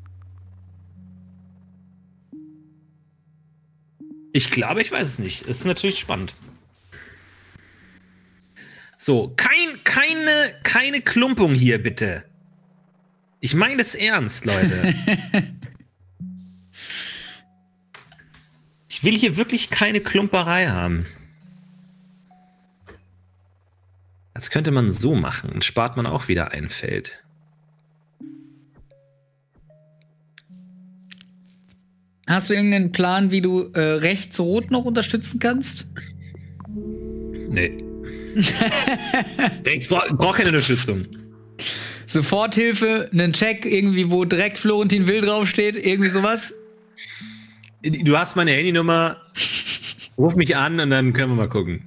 Ich glaube, ich weiß es nicht. Ist natürlich spannend. So, keine Klumpung hier, bitte. Ich meine das ernst, Leute. Ich will hier wirklich keine Klumperei haben. Das könnte man so machen und spart man auch wieder ein Feld. Hast du irgendeinen Plan, wie du rechts rot noch unterstützen kannst? Nee. Ich brauch keine Unterstützung. Soforthilfe, einen Check irgendwie, wo direkt Florentin Will draufsteht, irgendwie sowas? Du hast meine Handynummer, ruf mich an und dann können wir mal gucken.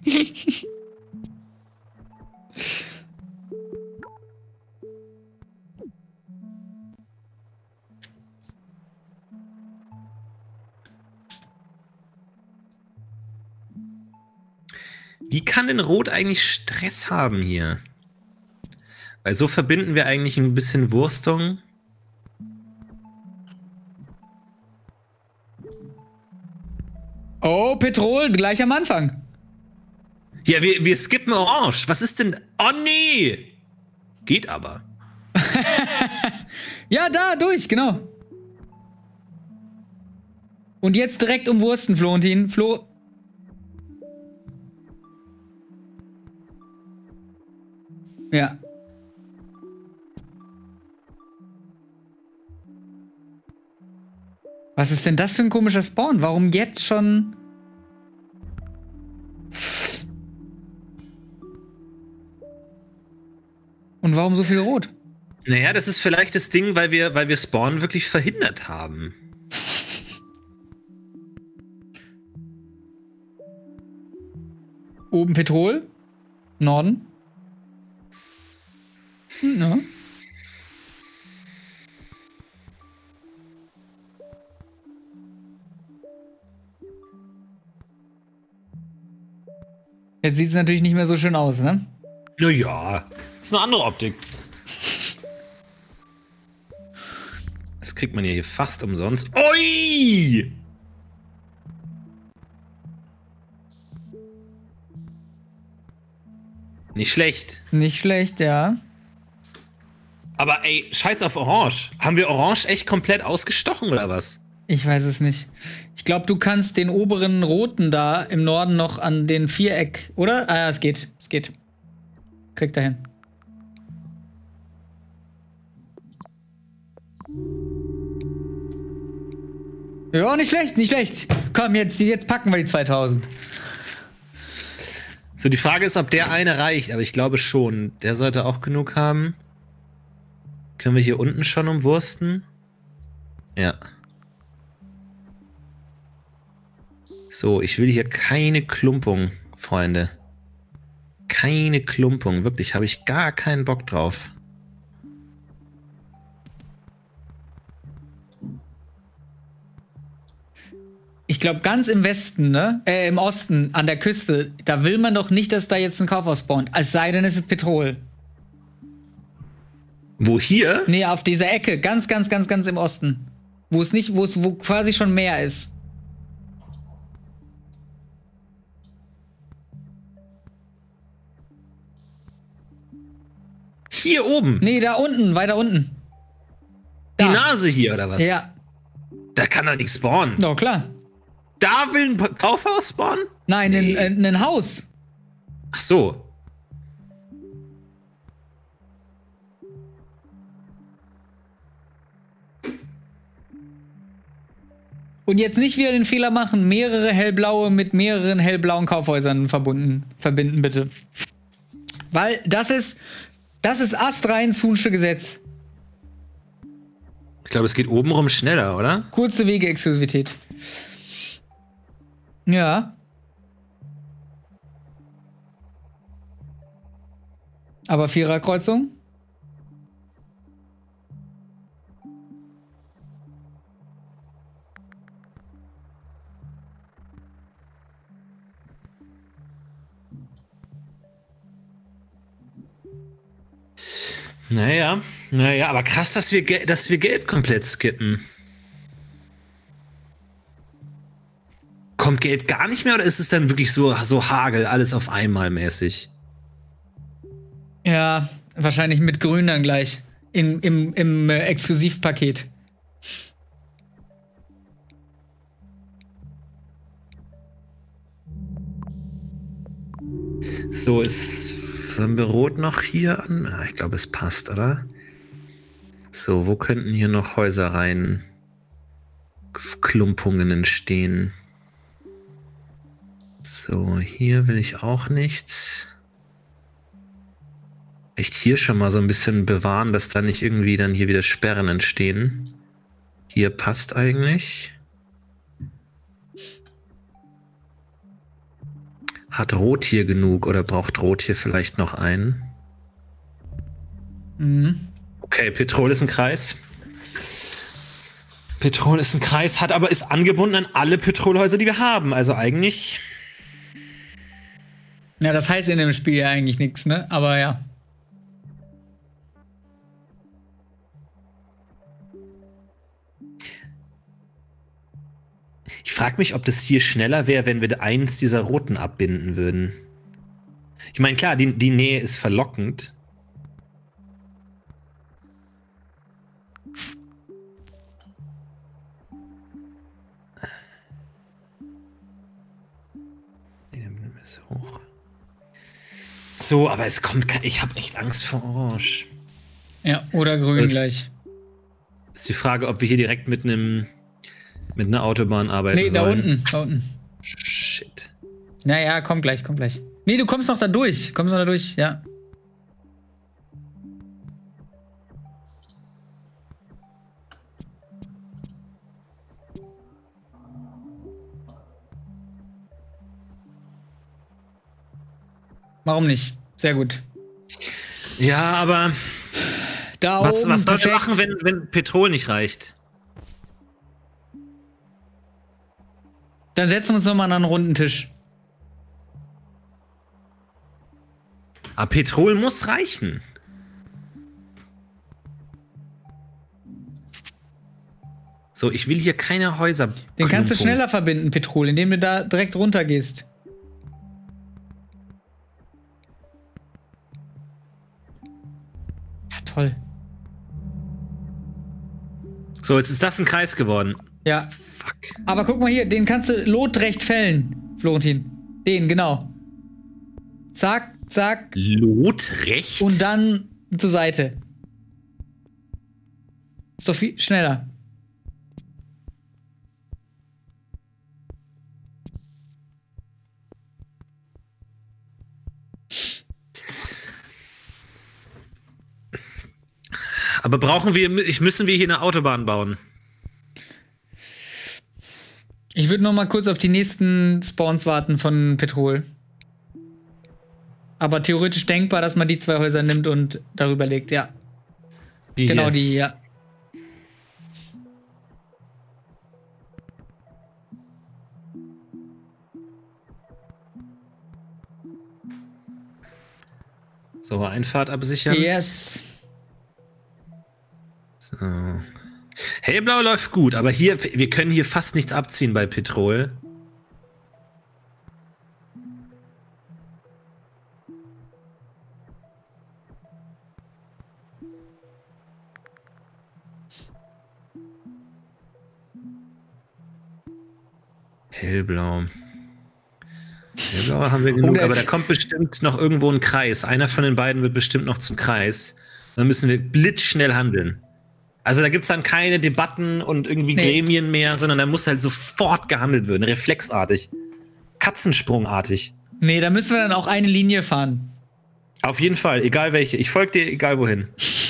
Wie kann denn Rot eigentlich Stress haben hier? Weil so verbinden wir eigentlich ein bisschen Wurstung. Oh, Petrol, gleich am Anfang. Ja, wir skippen Orange. Was ist denn? Oh, nee! Geht aber. Ja, da, durch, genau. Und jetzt direkt umwursten, Florentin. Ja. Was ist denn das für ein komischer Spawn? Warum jetzt schon? Und warum so viel Rot? Naja, das ist vielleicht das Ding, weil wir Spawn wirklich verhindert haben. Oben Petrol. Norden. Ja. Jetzt sieht es natürlich nicht mehr so schön aus, ne? Naja, ist eine andere Optik. das kriegt man ja hier fast umsonst. Ui! Nicht schlecht. Nicht schlecht, ja. Aber ey, scheiß auf Orange. Haben wir Orange echt komplett ausgestochen oder was? Ich weiß es nicht. Ich glaube, du kannst den oberen roten da im Norden noch an den Viereck, oder? Ah ja, es geht. Es geht. Kriegt er hin. Ja, nicht schlecht, nicht schlecht. Komm, jetzt packen wir die 2000. So, die Frage ist, ob der eine reicht, aber ich glaube schon. Der sollte auch genug haben. Können wir hier unten schon umwursten? Ja. So, ich will hier keine Klumpung, Freunde. Keine Klumpung, wirklich, habe ich gar keinen Bock drauf. Ich glaube, ganz im Westen, ne? Im Osten, an der Küste, da will man doch nicht, dass da jetzt ein Kaufhaus spawnt. Es sei denn, es ist Petrol. Wo hier? Nee, auf dieser Ecke, ganz im Osten. Wo quasi schon Meer ist. Hier oben? Nee, da unten, weiter unten. Die Da. Nase hier, oder was? Ja. Da kann doch nichts spawnen. Doch, klar. Da will ein Kaufhaus spawnen? Nein, ein Haus. Ach so. Und jetzt nicht wieder den Fehler machen, mehrere hellblaue mit mehreren hellblauen Kaufhäusern verbinden, bitte. Weil das ist astrein Zunsche Gesetz. Ich glaube, es geht obenrum schneller, oder? Kurze Wege Exklusivität. Ja. Aber Viererkreuzung? Naja, aber krass, dass wir Gelb komplett skippen. Kommt Gelb gar nicht mehr oder ist es dann wirklich so Hagel, alles auf einmal mäßig? Ja, wahrscheinlich mit Grün dann gleich. Im Exklusivpaket. So, haben wir Rot noch hier an? Ah, ich glaube, es passt, oder? So, wo könnten hier noch Häuser rein Klumpungen entstehen? So, hier will ich auch nichts. Echt hier schon mal so ein bisschen bewahren, dass da nicht irgendwie dann hier wieder Sperren entstehen. Hier passt eigentlich. Hat Rot hier genug oder braucht Rot hier vielleicht noch einen? Mhm. Okay, Petrol ist ein Kreis. Petrol ist ein Kreis, ist angebunden an alle Petrolhäuser, die wir haben. Also eigentlich. Ja, das heißt in dem Spiel ja eigentlich nichts, ne? Aber ja. Ich frage mich, ob das hier schneller wäre, wenn wir eins dieser roten abbinden würden. Ich meine, klar, die Nähe ist verlockend. So, aber es kommt. Ich habe echt Angst vor Orange. Ja, oder Grün gleich. Ist die Frage, ob wir hier direkt mit einer Autobahn arbeiten Nee, sollen. da unten. Shit. Naja, komm gleich. Nee, du kommst noch da durch. Ja. Warum nicht? Sehr gut. Ja, aber da was oben, sollen wir perfekt. machen, wenn Petrol nicht reicht? Dann setzen wir uns nochmal an einen runden Tisch. Aber Petrol muss reichen. So, ich will hier keine Häuser. Den kannst du schneller verbinden, Petrol, indem du da direkt runter gehst. Ja, toll. So, jetzt ist das ein Kreis geworden. Ja. Fuck. Aber guck mal hier, den kannst du lotrecht fällen, Florentin. Den, genau. Zack, zack. Lotrecht? Und dann zur Seite. Ist doch viel schneller. Aber müssen wir hier eine Autobahn bauen? Ich würde noch mal kurz auf die nächsten Spawns warten von Petrol. Aber theoretisch denkbar, dass man die 2 Häuser nimmt und darüber legt, ja. Die genau hier. die, ja. So, Einfahrt absichern. Yes. So. Hellblau läuft gut, aber hier, wir können hier fast nichts abziehen bei Petrol. Hellblau. Hellblau haben wir genug, aber da kommt bestimmt noch irgendwo ein Kreis. Einer von den beiden wird bestimmt noch zum Kreis. Dann müssen wir blitzschnell handeln. Also da gibt es dann keine Debatten und irgendwie Gremien mehr, sondern da muss halt sofort gehandelt werden, reflexartig. Katzensprungartig. Nee, da müssen wir dann auch eine Linie fahren. Auf jeden Fall, egal welche. Ich folge dir, egal wohin.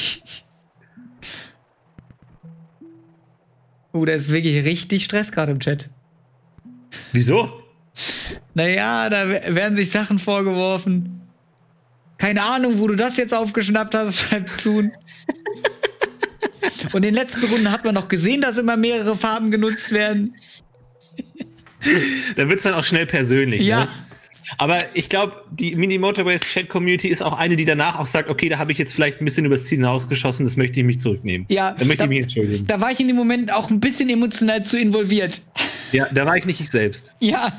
Da ist wirklich richtig Stress gerade im Chat. Wieso? Naja, da werden sich Sachen vorgeworfen. Keine Ahnung, wo du das jetzt aufgeschnappt hast, schreibt Zun. Und in den letzten Runden hat man noch gesehen, dass immer mehrere Farben genutzt werden. Da wird es dann auch schnell persönlich. Ja. Ne? Aber ich glaube, die Mini-Motorways-Chat-Community ist auch eine, die danach auch sagt, okay, da habe ich jetzt vielleicht ein bisschen übers Ziel hinausgeschossen, das möchte ich mich zurücknehmen. Ja, da möchte ich mich entschuldigen. Da war ich in dem Moment auch ein bisschen emotional zu involviert. Ja, da war ich nicht ich selbst. Ja.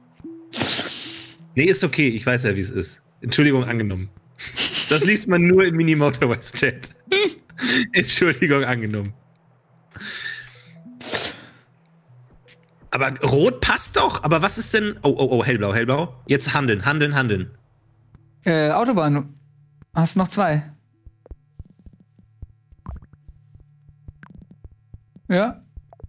Nee, ist okay, ich weiß ja, wie es ist. Entschuldigung angenommen. Das liest man nur im Mini-Motorways-Chat. Entschuldigung angenommen. Aber Rot passt doch. Aber was ist denn... Oh, hellblau, hellblau. Jetzt handeln. Autobahn. Hast noch 2. Ja.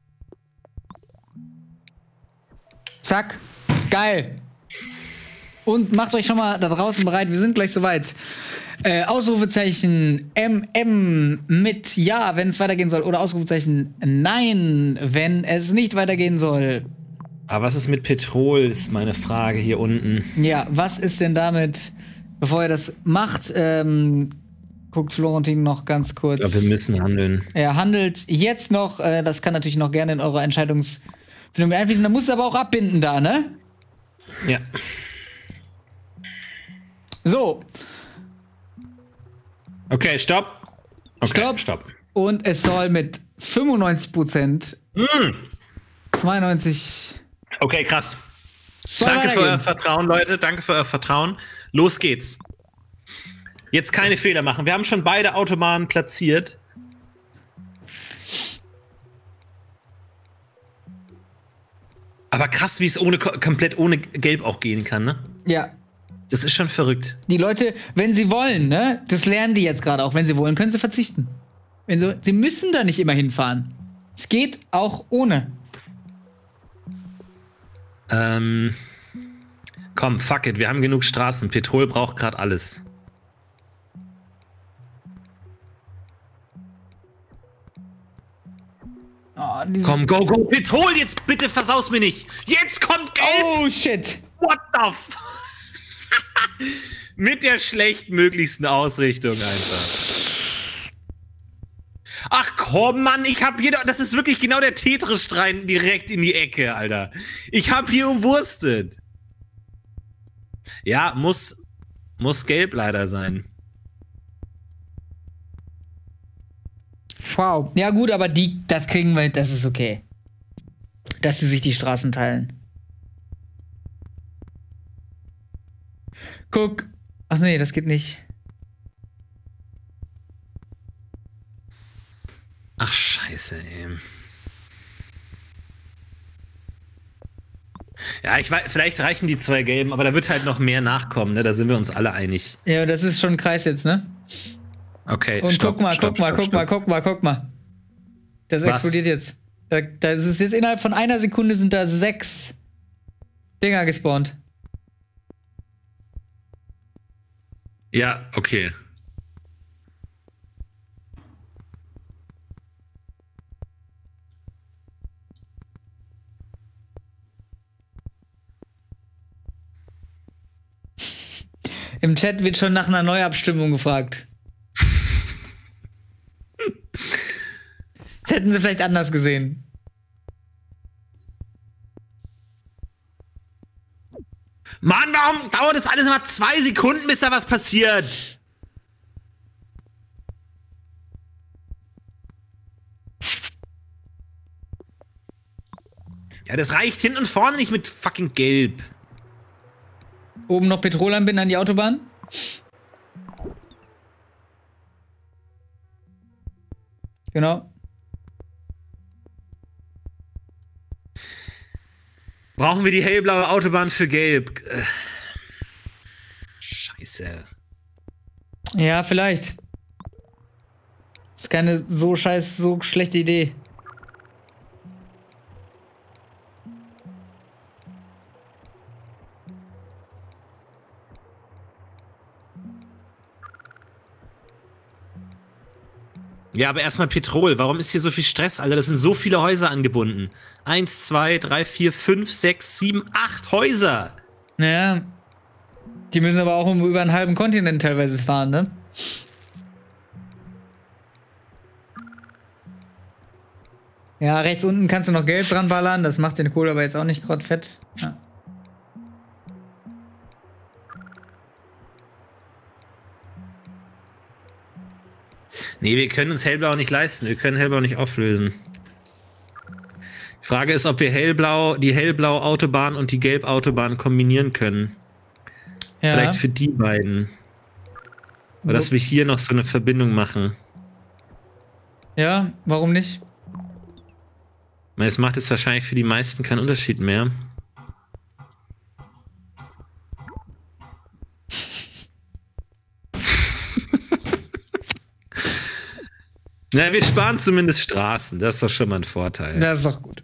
Zack. Geil. Und macht euch schon mal da draußen bereit. Wir sind gleich soweit. Ausrufezeichen MM mit Ja, wenn es weitergehen soll. Oder Ausrufezeichen Nein, wenn es nicht weitergehen soll. Aber was ist mit Petrol, ist meine Frage hier unten. Ja, was ist denn damit, bevor ihr das macht, guckt Florentin noch ganz kurz. Ich glaube, wir müssen handeln. Er handelt jetzt noch, das kann natürlich noch gerne in eure Entscheidungsfindung einfließen. Da muss es aber auch abbinden da, ne? Ja. So. Okay, stopp. Okay, stopp. Und es soll mit 95%, 92. Okay, krass. Danke für euer Vertrauen, Leute. Danke für euer Vertrauen. Los geht's. Jetzt keine Fehler machen. Wir haben schon beide Autobahnen platziert. Aber krass, wie es komplett ohne Gelb auch gehen kann, ne? Ja. Das ist schon verrückt. Die Leute, wenn sie wollen, ne, das lernen die jetzt gerade auch. Wenn sie wollen, können sie verzichten. Sie müssen da nicht immer hinfahren. Es geht auch ohne. Komm, fuck it, wir haben genug Straßen. Petrol braucht gerade alles. Oh, komm, go, Petrol, jetzt bitte versaus mir nicht. Jetzt kommt Gelb. Oh, shit. What the fuck? Mit der schlechtmöglichsten Ausrichtung einfach. Ach komm, Mann, ich hab hier... Das ist wirklich genau der Tetris-Stein direkt in die Ecke, Alter. Ich hab hier umwurstet. Ja, muss gelb leider sein. Wow. Ja, gut, aber das kriegen wir, das ist okay. Dass sie sich die Straßen teilen. Guck. Ach nee, das geht nicht. Ach, scheiße, ey. Ja, ich weiß, vielleicht reichen die 2 Gelben, aber da wird halt noch mehr nachkommen, ne? Da sind wir uns alle einig. Ja, das ist schon ein Kreis jetzt, ne? Okay, und stopp, guck mal. Das Was? explodiert jetzt. Das ist jetzt innerhalb von einer Sekunde sind da 6 Dinger gespawnt. Ja, okay. Im Chat wird schon nach einer Neuabstimmung gefragt. Das hätten sie vielleicht anders gesehen. Mann, warum dauert das alles immer 2 Sekunden, bis da was passiert? Ja, das reicht hinten und vorne nicht mit fucking Gelb. Oben noch Petrol anbinden an die Autobahn. Genau. Brauchen wir die hellblaue Autobahn für Gelb? Scheiße. Ja, vielleicht. Ist keine so schlechte Idee. Ja, aber erstmal Petrol. Warum ist hier so viel Stress, Alter? Das sind so viele Häuser angebunden. 1, 2, 3, 4, 5, 6, 7, 8 Häuser. Naja. Die müssen aber auch über einen halben Kontinent teilweise fahren, ne? Ja, rechts unten kannst du noch Gelb dran ballern. Das macht den Kohl aber jetzt auch nicht gerade fett. Ja. Nee, wir können uns hellblau nicht leisten. Wir können hellblau nicht auflösen. Die Frage ist, ob wir die hellblaue Autobahn und die Gelbautobahn kombinieren können. Ja. Vielleicht für die beiden. Oder dass wir hier noch so eine Verbindung machen. Ja, warum nicht? Es macht jetzt wahrscheinlich für die meisten keinen Unterschied mehr. Na, wir sparen zumindest Straßen. Das ist doch schon mal ein Vorteil. Das ist doch gut.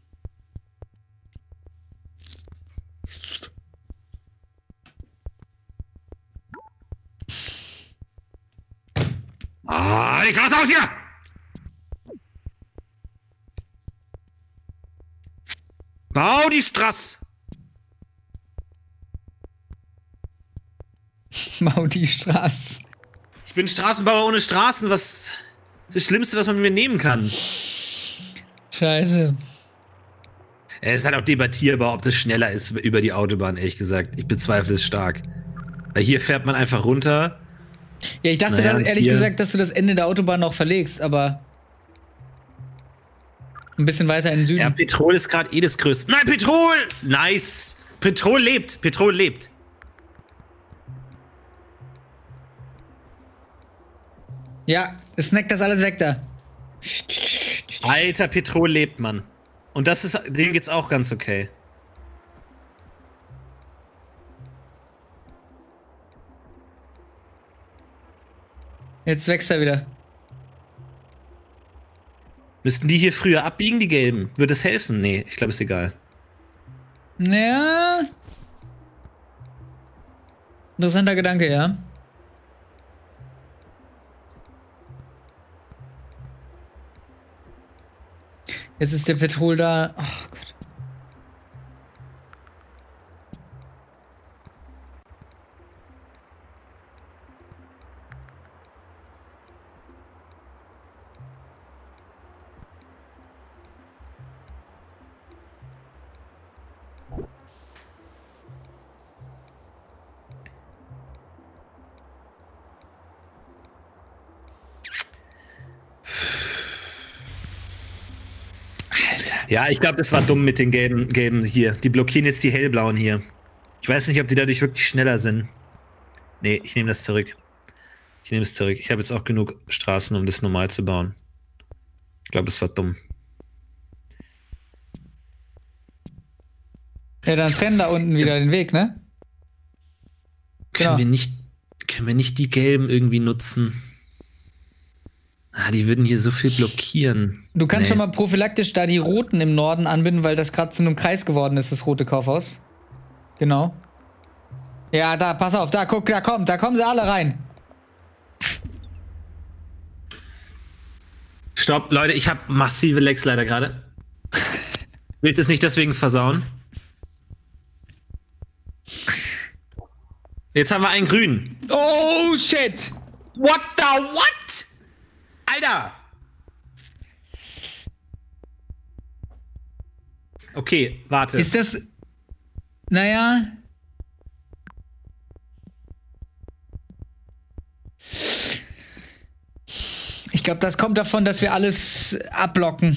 Ah, ich raus aus hier! Bau die Straße! Bau die Straße. Ich bin Straßenbauer ohne Straßen. Was ist das Schlimmste, was man mir nehmen kann? Scheiße. Es ist halt auch debattierbar, ob das schneller ist über die Autobahn, ehrlich gesagt. Ich bezweifle es stark. Weil hier fährt man einfach runter. Ja, ich dachte dann ehrlich gesagt, dass du das Ende der Autobahn noch verlegst, aber ein bisschen weiter in den Süden. Ja, Petrol ist gerade das Größte. Nein, Petrol! Nice! Petrol lebt! Petrol lebt! Ja, es snackt das alles weg da. Alter, Petrol lebt, Mann. Und dem geht's auch ganz okay. Jetzt wächst er wieder. Müssten die hier früher abbiegen, die Gelben? Würde es helfen? Nee, ich glaube, ist egal. Ja. Interessanter Gedanke, ja. Jetzt ist der Petrol da. Ach Gott. Ja, ich glaube, das war dumm mit den gelben hier. Die blockieren jetzt die hellblauen hier. Ich weiß nicht, ob die dadurch wirklich schneller sind. Nee, ich nehme das zurück. Ich nehme es zurück. Ich habe jetzt auch genug Straßen, um das normal zu bauen. Ich glaube, das war dumm. Ja, dann trennen da unten wieder den Weg, ne? Können wir nicht die gelben irgendwie nutzen? Ah, die würden hier so viel blockieren. Du kannst schon mal prophylaktisch da die roten im Norden anbinden, weil das gerade zu einem Kreis geworden ist, das rote Kaufhaus. Genau. Ja, da, pass auf, da, guck, da kommen sie alle rein. Stopp, Leute, ich habe massive Lags leider gerade. Willst du es nicht deswegen versauen? Jetzt haben wir einen grünen. Oh, shit! What the what? Alter! Okay, warte. Ist das... Naja... Ich glaube, das kommt davon, dass wir alles abblocken.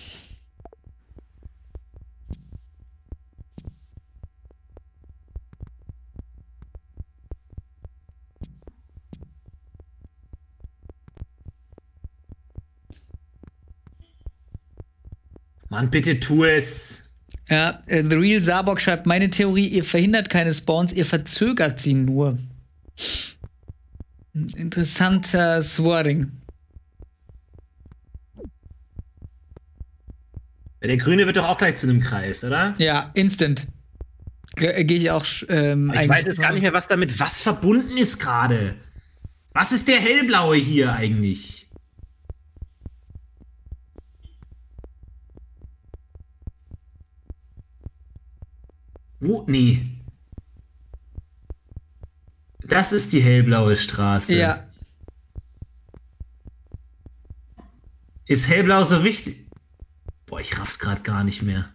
Mann, bitte tu es. Ja, The Real Sabok schreibt, meine Theorie, ihr verhindert keine Spawns, ihr verzögert sie nur. Interessantes Wording. Der Grüne wird doch auch gleich zu einem Kreis, oder? Ja, instant. Gehe ich auch. Ich weiß jetzt gar nicht mehr, was damit was verbunden ist gerade. Was ist der hellblaue hier eigentlich? Wo? Nee. Das ist die hellblaue Straße. Ja. Ist hellblau so wichtig? Boah, ich raff's gerade gar nicht mehr.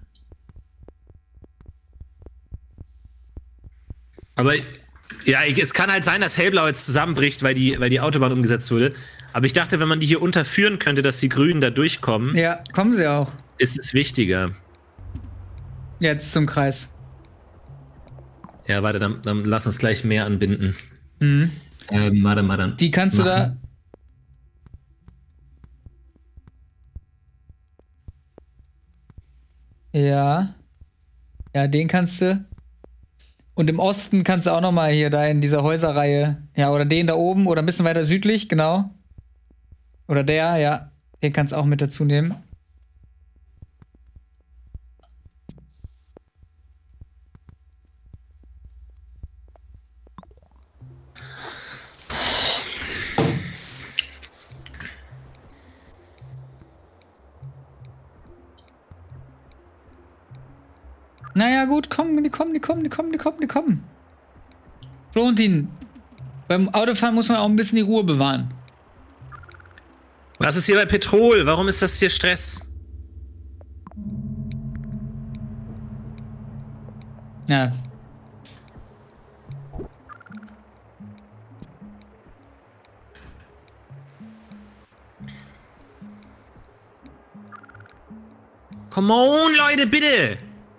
Aber ja, es kann halt sein, dass hellblau jetzt zusammenbricht, weil die Autobahn umgesetzt wurde. Aber ich dachte, wenn man die hier unterführen könnte, dass die Grünen da durchkommen. Ja, kommen sie auch. Ist es wichtiger. Jetzt zum Kreis. Ja, warte, dann lass uns gleich mehr anbinden. Mhm. Warte. Die kannst du da. Ja. Ja, den kannst du. Und im Osten kannst du auch noch mal hier da in dieser Häuserreihe. Ja, oder den da oben oder ein bisschen weiter südlich, genau. Oder der, ja. Den kannst du auch mit dazu nehmen. Naja, gut, die kommen. Florentin, beim Autofahren muss man auch ein bisschen die Ruhe bewahren. Was ist hier bei Petrol? Warum ist das hier Stress? Ja. Come on, Leute, bitte!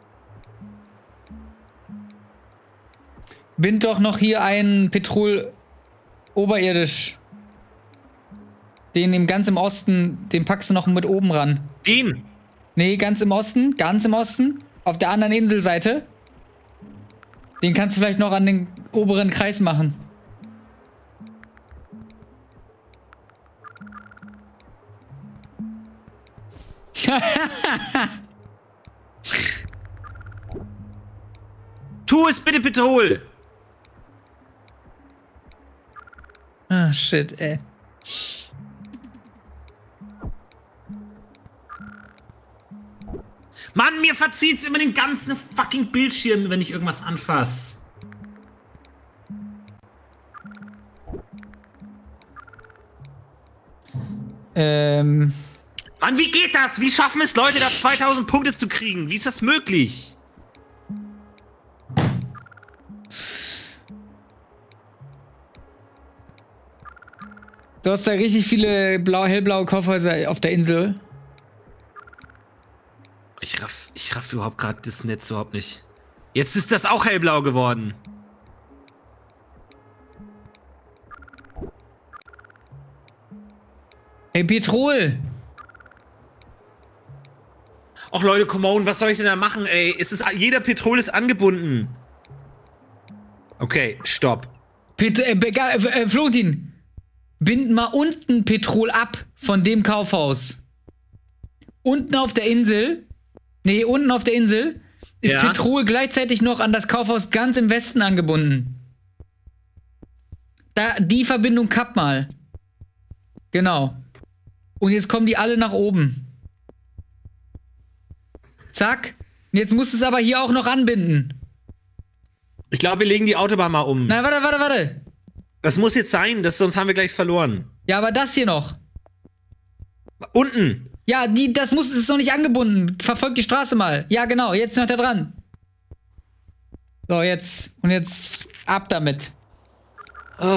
Bind doch noch hier einen Petrol oberirdisch. Den ganz im Osten, den packst du noch mit oben ran. Den? Nee, ganz im Osten. Auf der anderen Inselseite. Den kannst du vielleicht noch an den oberen Kreis machen. Tu es bitte, Petrol! Ah, shit, ey. Mann, mir verzieht's immer den ganzen fucking Bildschirm, wenn ich irgendwas anfasse. Mann, wie geht das? Wie schaffen es Leute, da 2000 Punkte zu kriegen? Wie ist das möglich? Du hast da richtig viele hellblaue Kaufhäuser auf der Insel. Ich raff überhaupt gerade das Netz überhaupt nicht. Jetzt ist das auch hellblau geworden. Hey, Petrol! Ach Leute, come on, was soll ich denn da machen, ey? Jeder Petrol ist angebunden. Okay, stopp. Florentin, bind mal unten Petrol ab von dem Kaufhaus. Unten auf der Insel, ist Petrol gleichzeitig noch an das Kaufhaus ganz im Westen angebunden. Die Verbindung kapp mal. Genau. Und jetzt kommen die alle nach oben. Zack. Und jetzt musst du es aber hier auch noch anbinden. Ich glaube, wir legen die Autobahn mal um. Nein, warte. Das muss jetzt sein, sonst haben wir gleich verloren. Ja, aber das hier noch. Unten. Ja, das ist noch nicht angebunden. Verfolgt die Straße mal. Ja, genau, jetzt noch da dran. So, jetzt. Und jetzt ab damit. Oh.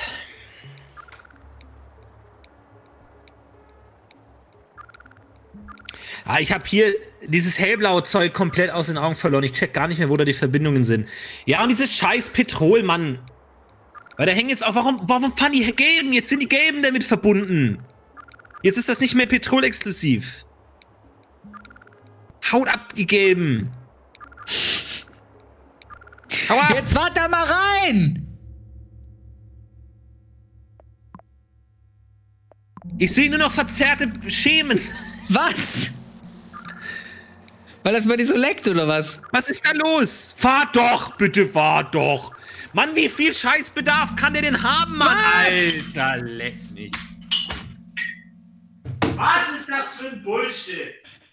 Ich habe hier dieses hellblaue Zeug komplett aus den Augen verloren. Ich check gar nicht mehr, wo da die Verbindungen sind. Ja, und dieses scheiß Petrol, Mann. Weil da hängen jetzt auch, warum fahren die Gelben? Jetzt sind die Gelben damit verbunden. Jetzt ist das nicht mehr Petrol-exklusiv. Haut ab, die Gelben. Hau ab. Jetzt fahrt da mal rein. Ich sehe nur noch verzerrte Schemen. Was? Weil das bei dir so leckt, oder was? Was ist da los? Fahr doch, bitte fahr doch. Mann, wie viel Scheißbedarf kann der denn haben, Mann? Was? Alter, leck mich. Was ist das für ein Bullshit?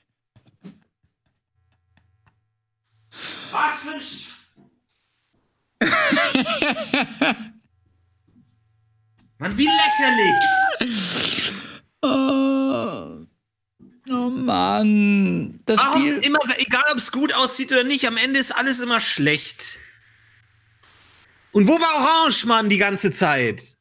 Was für ein Mann, wie lächerlich. Oh Mann. Das Spiel. Immer, egal ob es gut aussieht oder nicht, am Ende ist alles immer schlecht. Und wo war Orange, Mann, die ganze Zeit?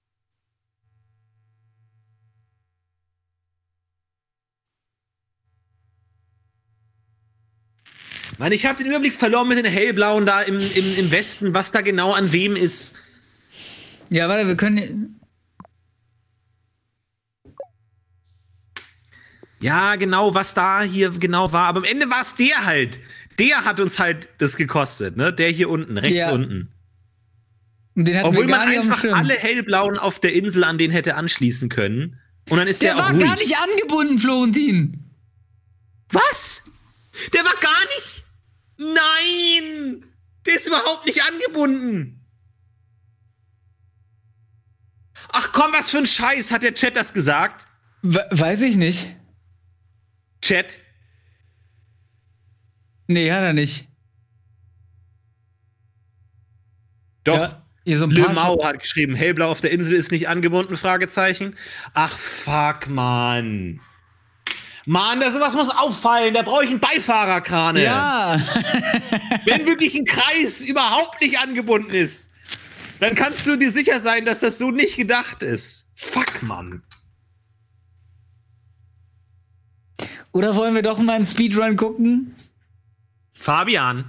Mann, ich habe den Überblick verloren mit den hellblauen da im Westen, was da genau an wem ist. Ja, warte, wir können. Ja, genau, was da hier genau war. Aber am Ende war es der halt. Der hat uns halt das gekostet, ne? Der hier unten, rechts unten. Und den hatten obwohl wir gar man nicht einfach alle hellblauen auf der Insel an den hätte anschließen können. Und dann ist der auch ruhig. Der war gar nicht angebunden, Florentin. Was? Der war gar nicht? Nein! Der ist überhaupt nicht angebunden. Ach komm, was für ein Scheiß. Hat der Chat das gesagt? Weiß ich nicht. Chat? Nee, hat er nicht. Doch. Ja, ihr so ein Le paar Mau hat geschrieben, hellblau auf der Insel ist nicht angebunden, Fragezeichen. Ach, fuck, Mann. Mann, sowas muss auffallen, da brauche ich einen Beifahrerkrane. Ja. Wenn wirklich ein Kreis überhaupt nicht angebunden ist, dann kannst du dir sicher sein, dass das so nicht gedacht ist. Fuck, Mann. Oder wollen wir doch mal einen Speedrun gucken? Fabian.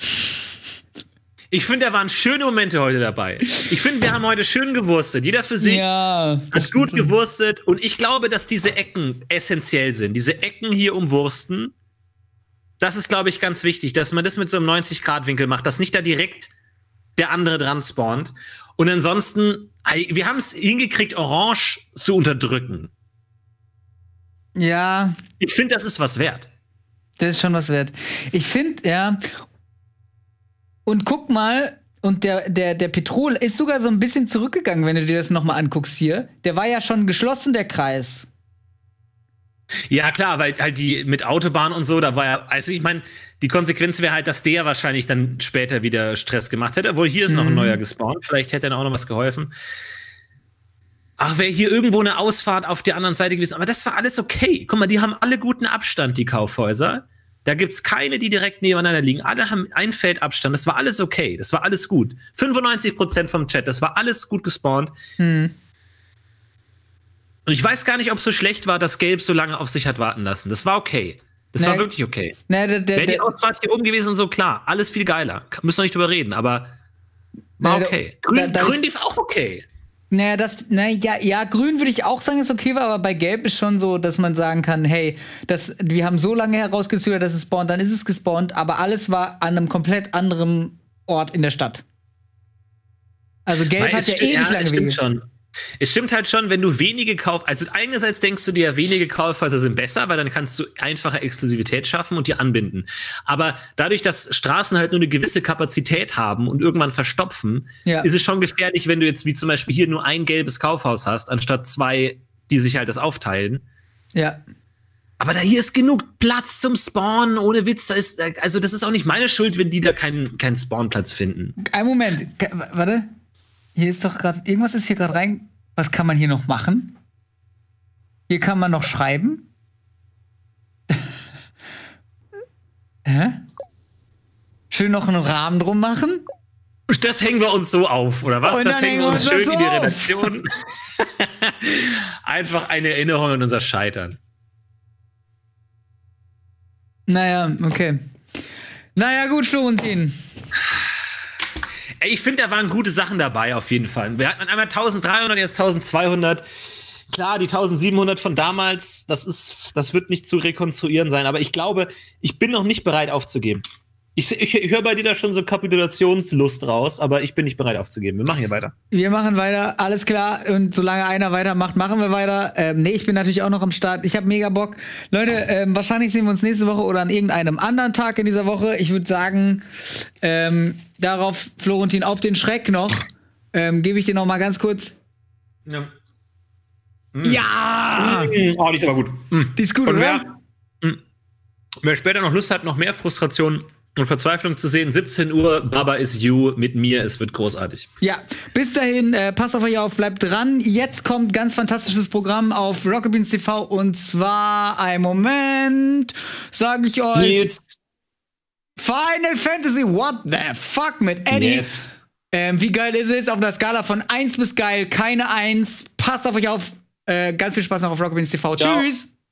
Ich finde, da waren schöne Momente heute dabei. Ich finde, wir haben heute schön gewurstet. Jeder für sich hat gut gewurstet. Und ich glaube, dass diese Ecken essentiell sind. Diese Ecken hier umwursten, das ist, glaube ich, ganz wichtig, dass man das mit so einem 90-Grad-Winkel macht, dass nicht da direkt der andere dran spawnt. Und ansonsten, wir haben es hingekriegt, Orange zu unterdrücken. Ja. Ich finde, das ist was wert. Das ist schon was wert. Ich finde, ja. Und guck mal, und der Petrol ist sogar so ein bisschen zurückgegangen, wenn du dir das nochmal anguckst hier. Der war ja schon geschlossen, der Kreis. Ja, klar, weil halt die mit Autobahn und so, da war ja, also ich meine, die Konsequenz wäre halt, dass der wahrscheinlich dann später wieder Stress gemacht hätte. Obwohl, hier ist noch ein neuer gespawnt. Vielleicht hätte er auch noch was geholfen. Ach, wäre hier irgendwo eine Ausfahrt auf der anderen Seite gewesen. Aber das war alles okay. Guck mal, die haben alle guten Abstand, die Kaufhäuser. Da gibt's keine, die direkt nebeneinander liegen. Alle haben ein Feld Abstand. Das war alles okay. Das war alles gut. 95% vom Chat. Das war alles gut gespawnt. Und ich weiß gar nicht, ob es so schlecht war, dass Gelb so lange auf sich hat warten lassen. Das war okay. Das war wirklich okay. Wäre die Ausfahrt hier oben gewesen, so klar, alles viel geiler. Müssen wir nicht drüber reden, aber war okay. Grün lief auch okay. Grün würde ich auch sagen, ist okay, aber bei Gelb ist schon so, dass man sagen kann, hey, wir haben so lange herausgezögert, dass es spawnt, dann ist es gespawnt, aber alles war an einem komplett anderen Ort in der Stadt. Also Gelb hat ja ewig lange Wege. Schon. Es stimmt halt schon, wenn du wenige also einerseits denkst du dir, wenige Kaufhäuser sind besser, weil dann kannst du einfacher Exklusivität schaffen und die anbinden. Aber dadurch, dass Straßen halt nur eine gewisse Kapazität haben und irgendwann verstopfen, ist es schon gefährlich, wenn du jetzt wie zum Beispiel hier nur ein gelbes Kaufhaus hast, anstatt 2, die sich halt das aufteilen. Ja. Aber da hier ist genug Platz zum Spawnen, ohne Witz. Das ist auch nicht meine Schuld, wenn die da keinen Spawnplatz finden. Ein Moment, warte. Hier ist doch gerade, irgendwas ist hier gerade rein. Was kann man hier noch machen? Hier kann man noch schreiben. Hä? Schön noch einen Rahmen drum machen. Das hängen wir uns so auf, oder was? Das hängen wir uns schön in die Redaktion. Einfach eine Erinnerung an unser Scheitern. Naja, okay. Naja, gut, Florentin. Ich finde, da waren gute Sachen dabei, auf jeden Fall. Wir hatten einmal 1300, jetzt 1200. Klar, die 1700 von damals, das wird nicht zu rekonstruieren sein. Aber ich glaube, ich bin noch nicht bereit aufzugeben. Ich höre bei dir da schon so Kapitulationslust raus, aber ich bin nicht bereit aufzugeben. Wir machen hier weiter. Wir machen weiter, alles klar. Und solange einer weitermacht, machen wir weiter. Ich bin natürlich auch noch am Start. Ich habe mega Bock. Leute, wahrscheinlich sehen wir uns nächste Woche oder an irgendeinem anderen Tag in dieser Woche. Ich würde sagen, darauf, Florentin, auf den Schreck noch, gebe ich dir noch mal ganz kurz. Ja! Ja! Oh, die ist aber gut. Die ist gut, oder? Wer später noch Lust hat, noch mehr Frustration und Verzweiflung zu sehen, 17 Uhr, Baba is you mit mir, es wird großartig. Ja, bis dahin, passt auf euch auf, bleibt dran. Jetzt kommt ganz fantastisches Programm auf Rocket Beans TV und zwar, ein Moment, sage ich euch. Jetzt. Final Fantasy, what the fuck mit Eddie. Yes. Wie geil ist es? Auf einer Skala von 1 bis geil, keine 1. Passt auf euch auf. Ganz viel Spaß noch auf Rocket Beans TV. Ciao. Tschüss.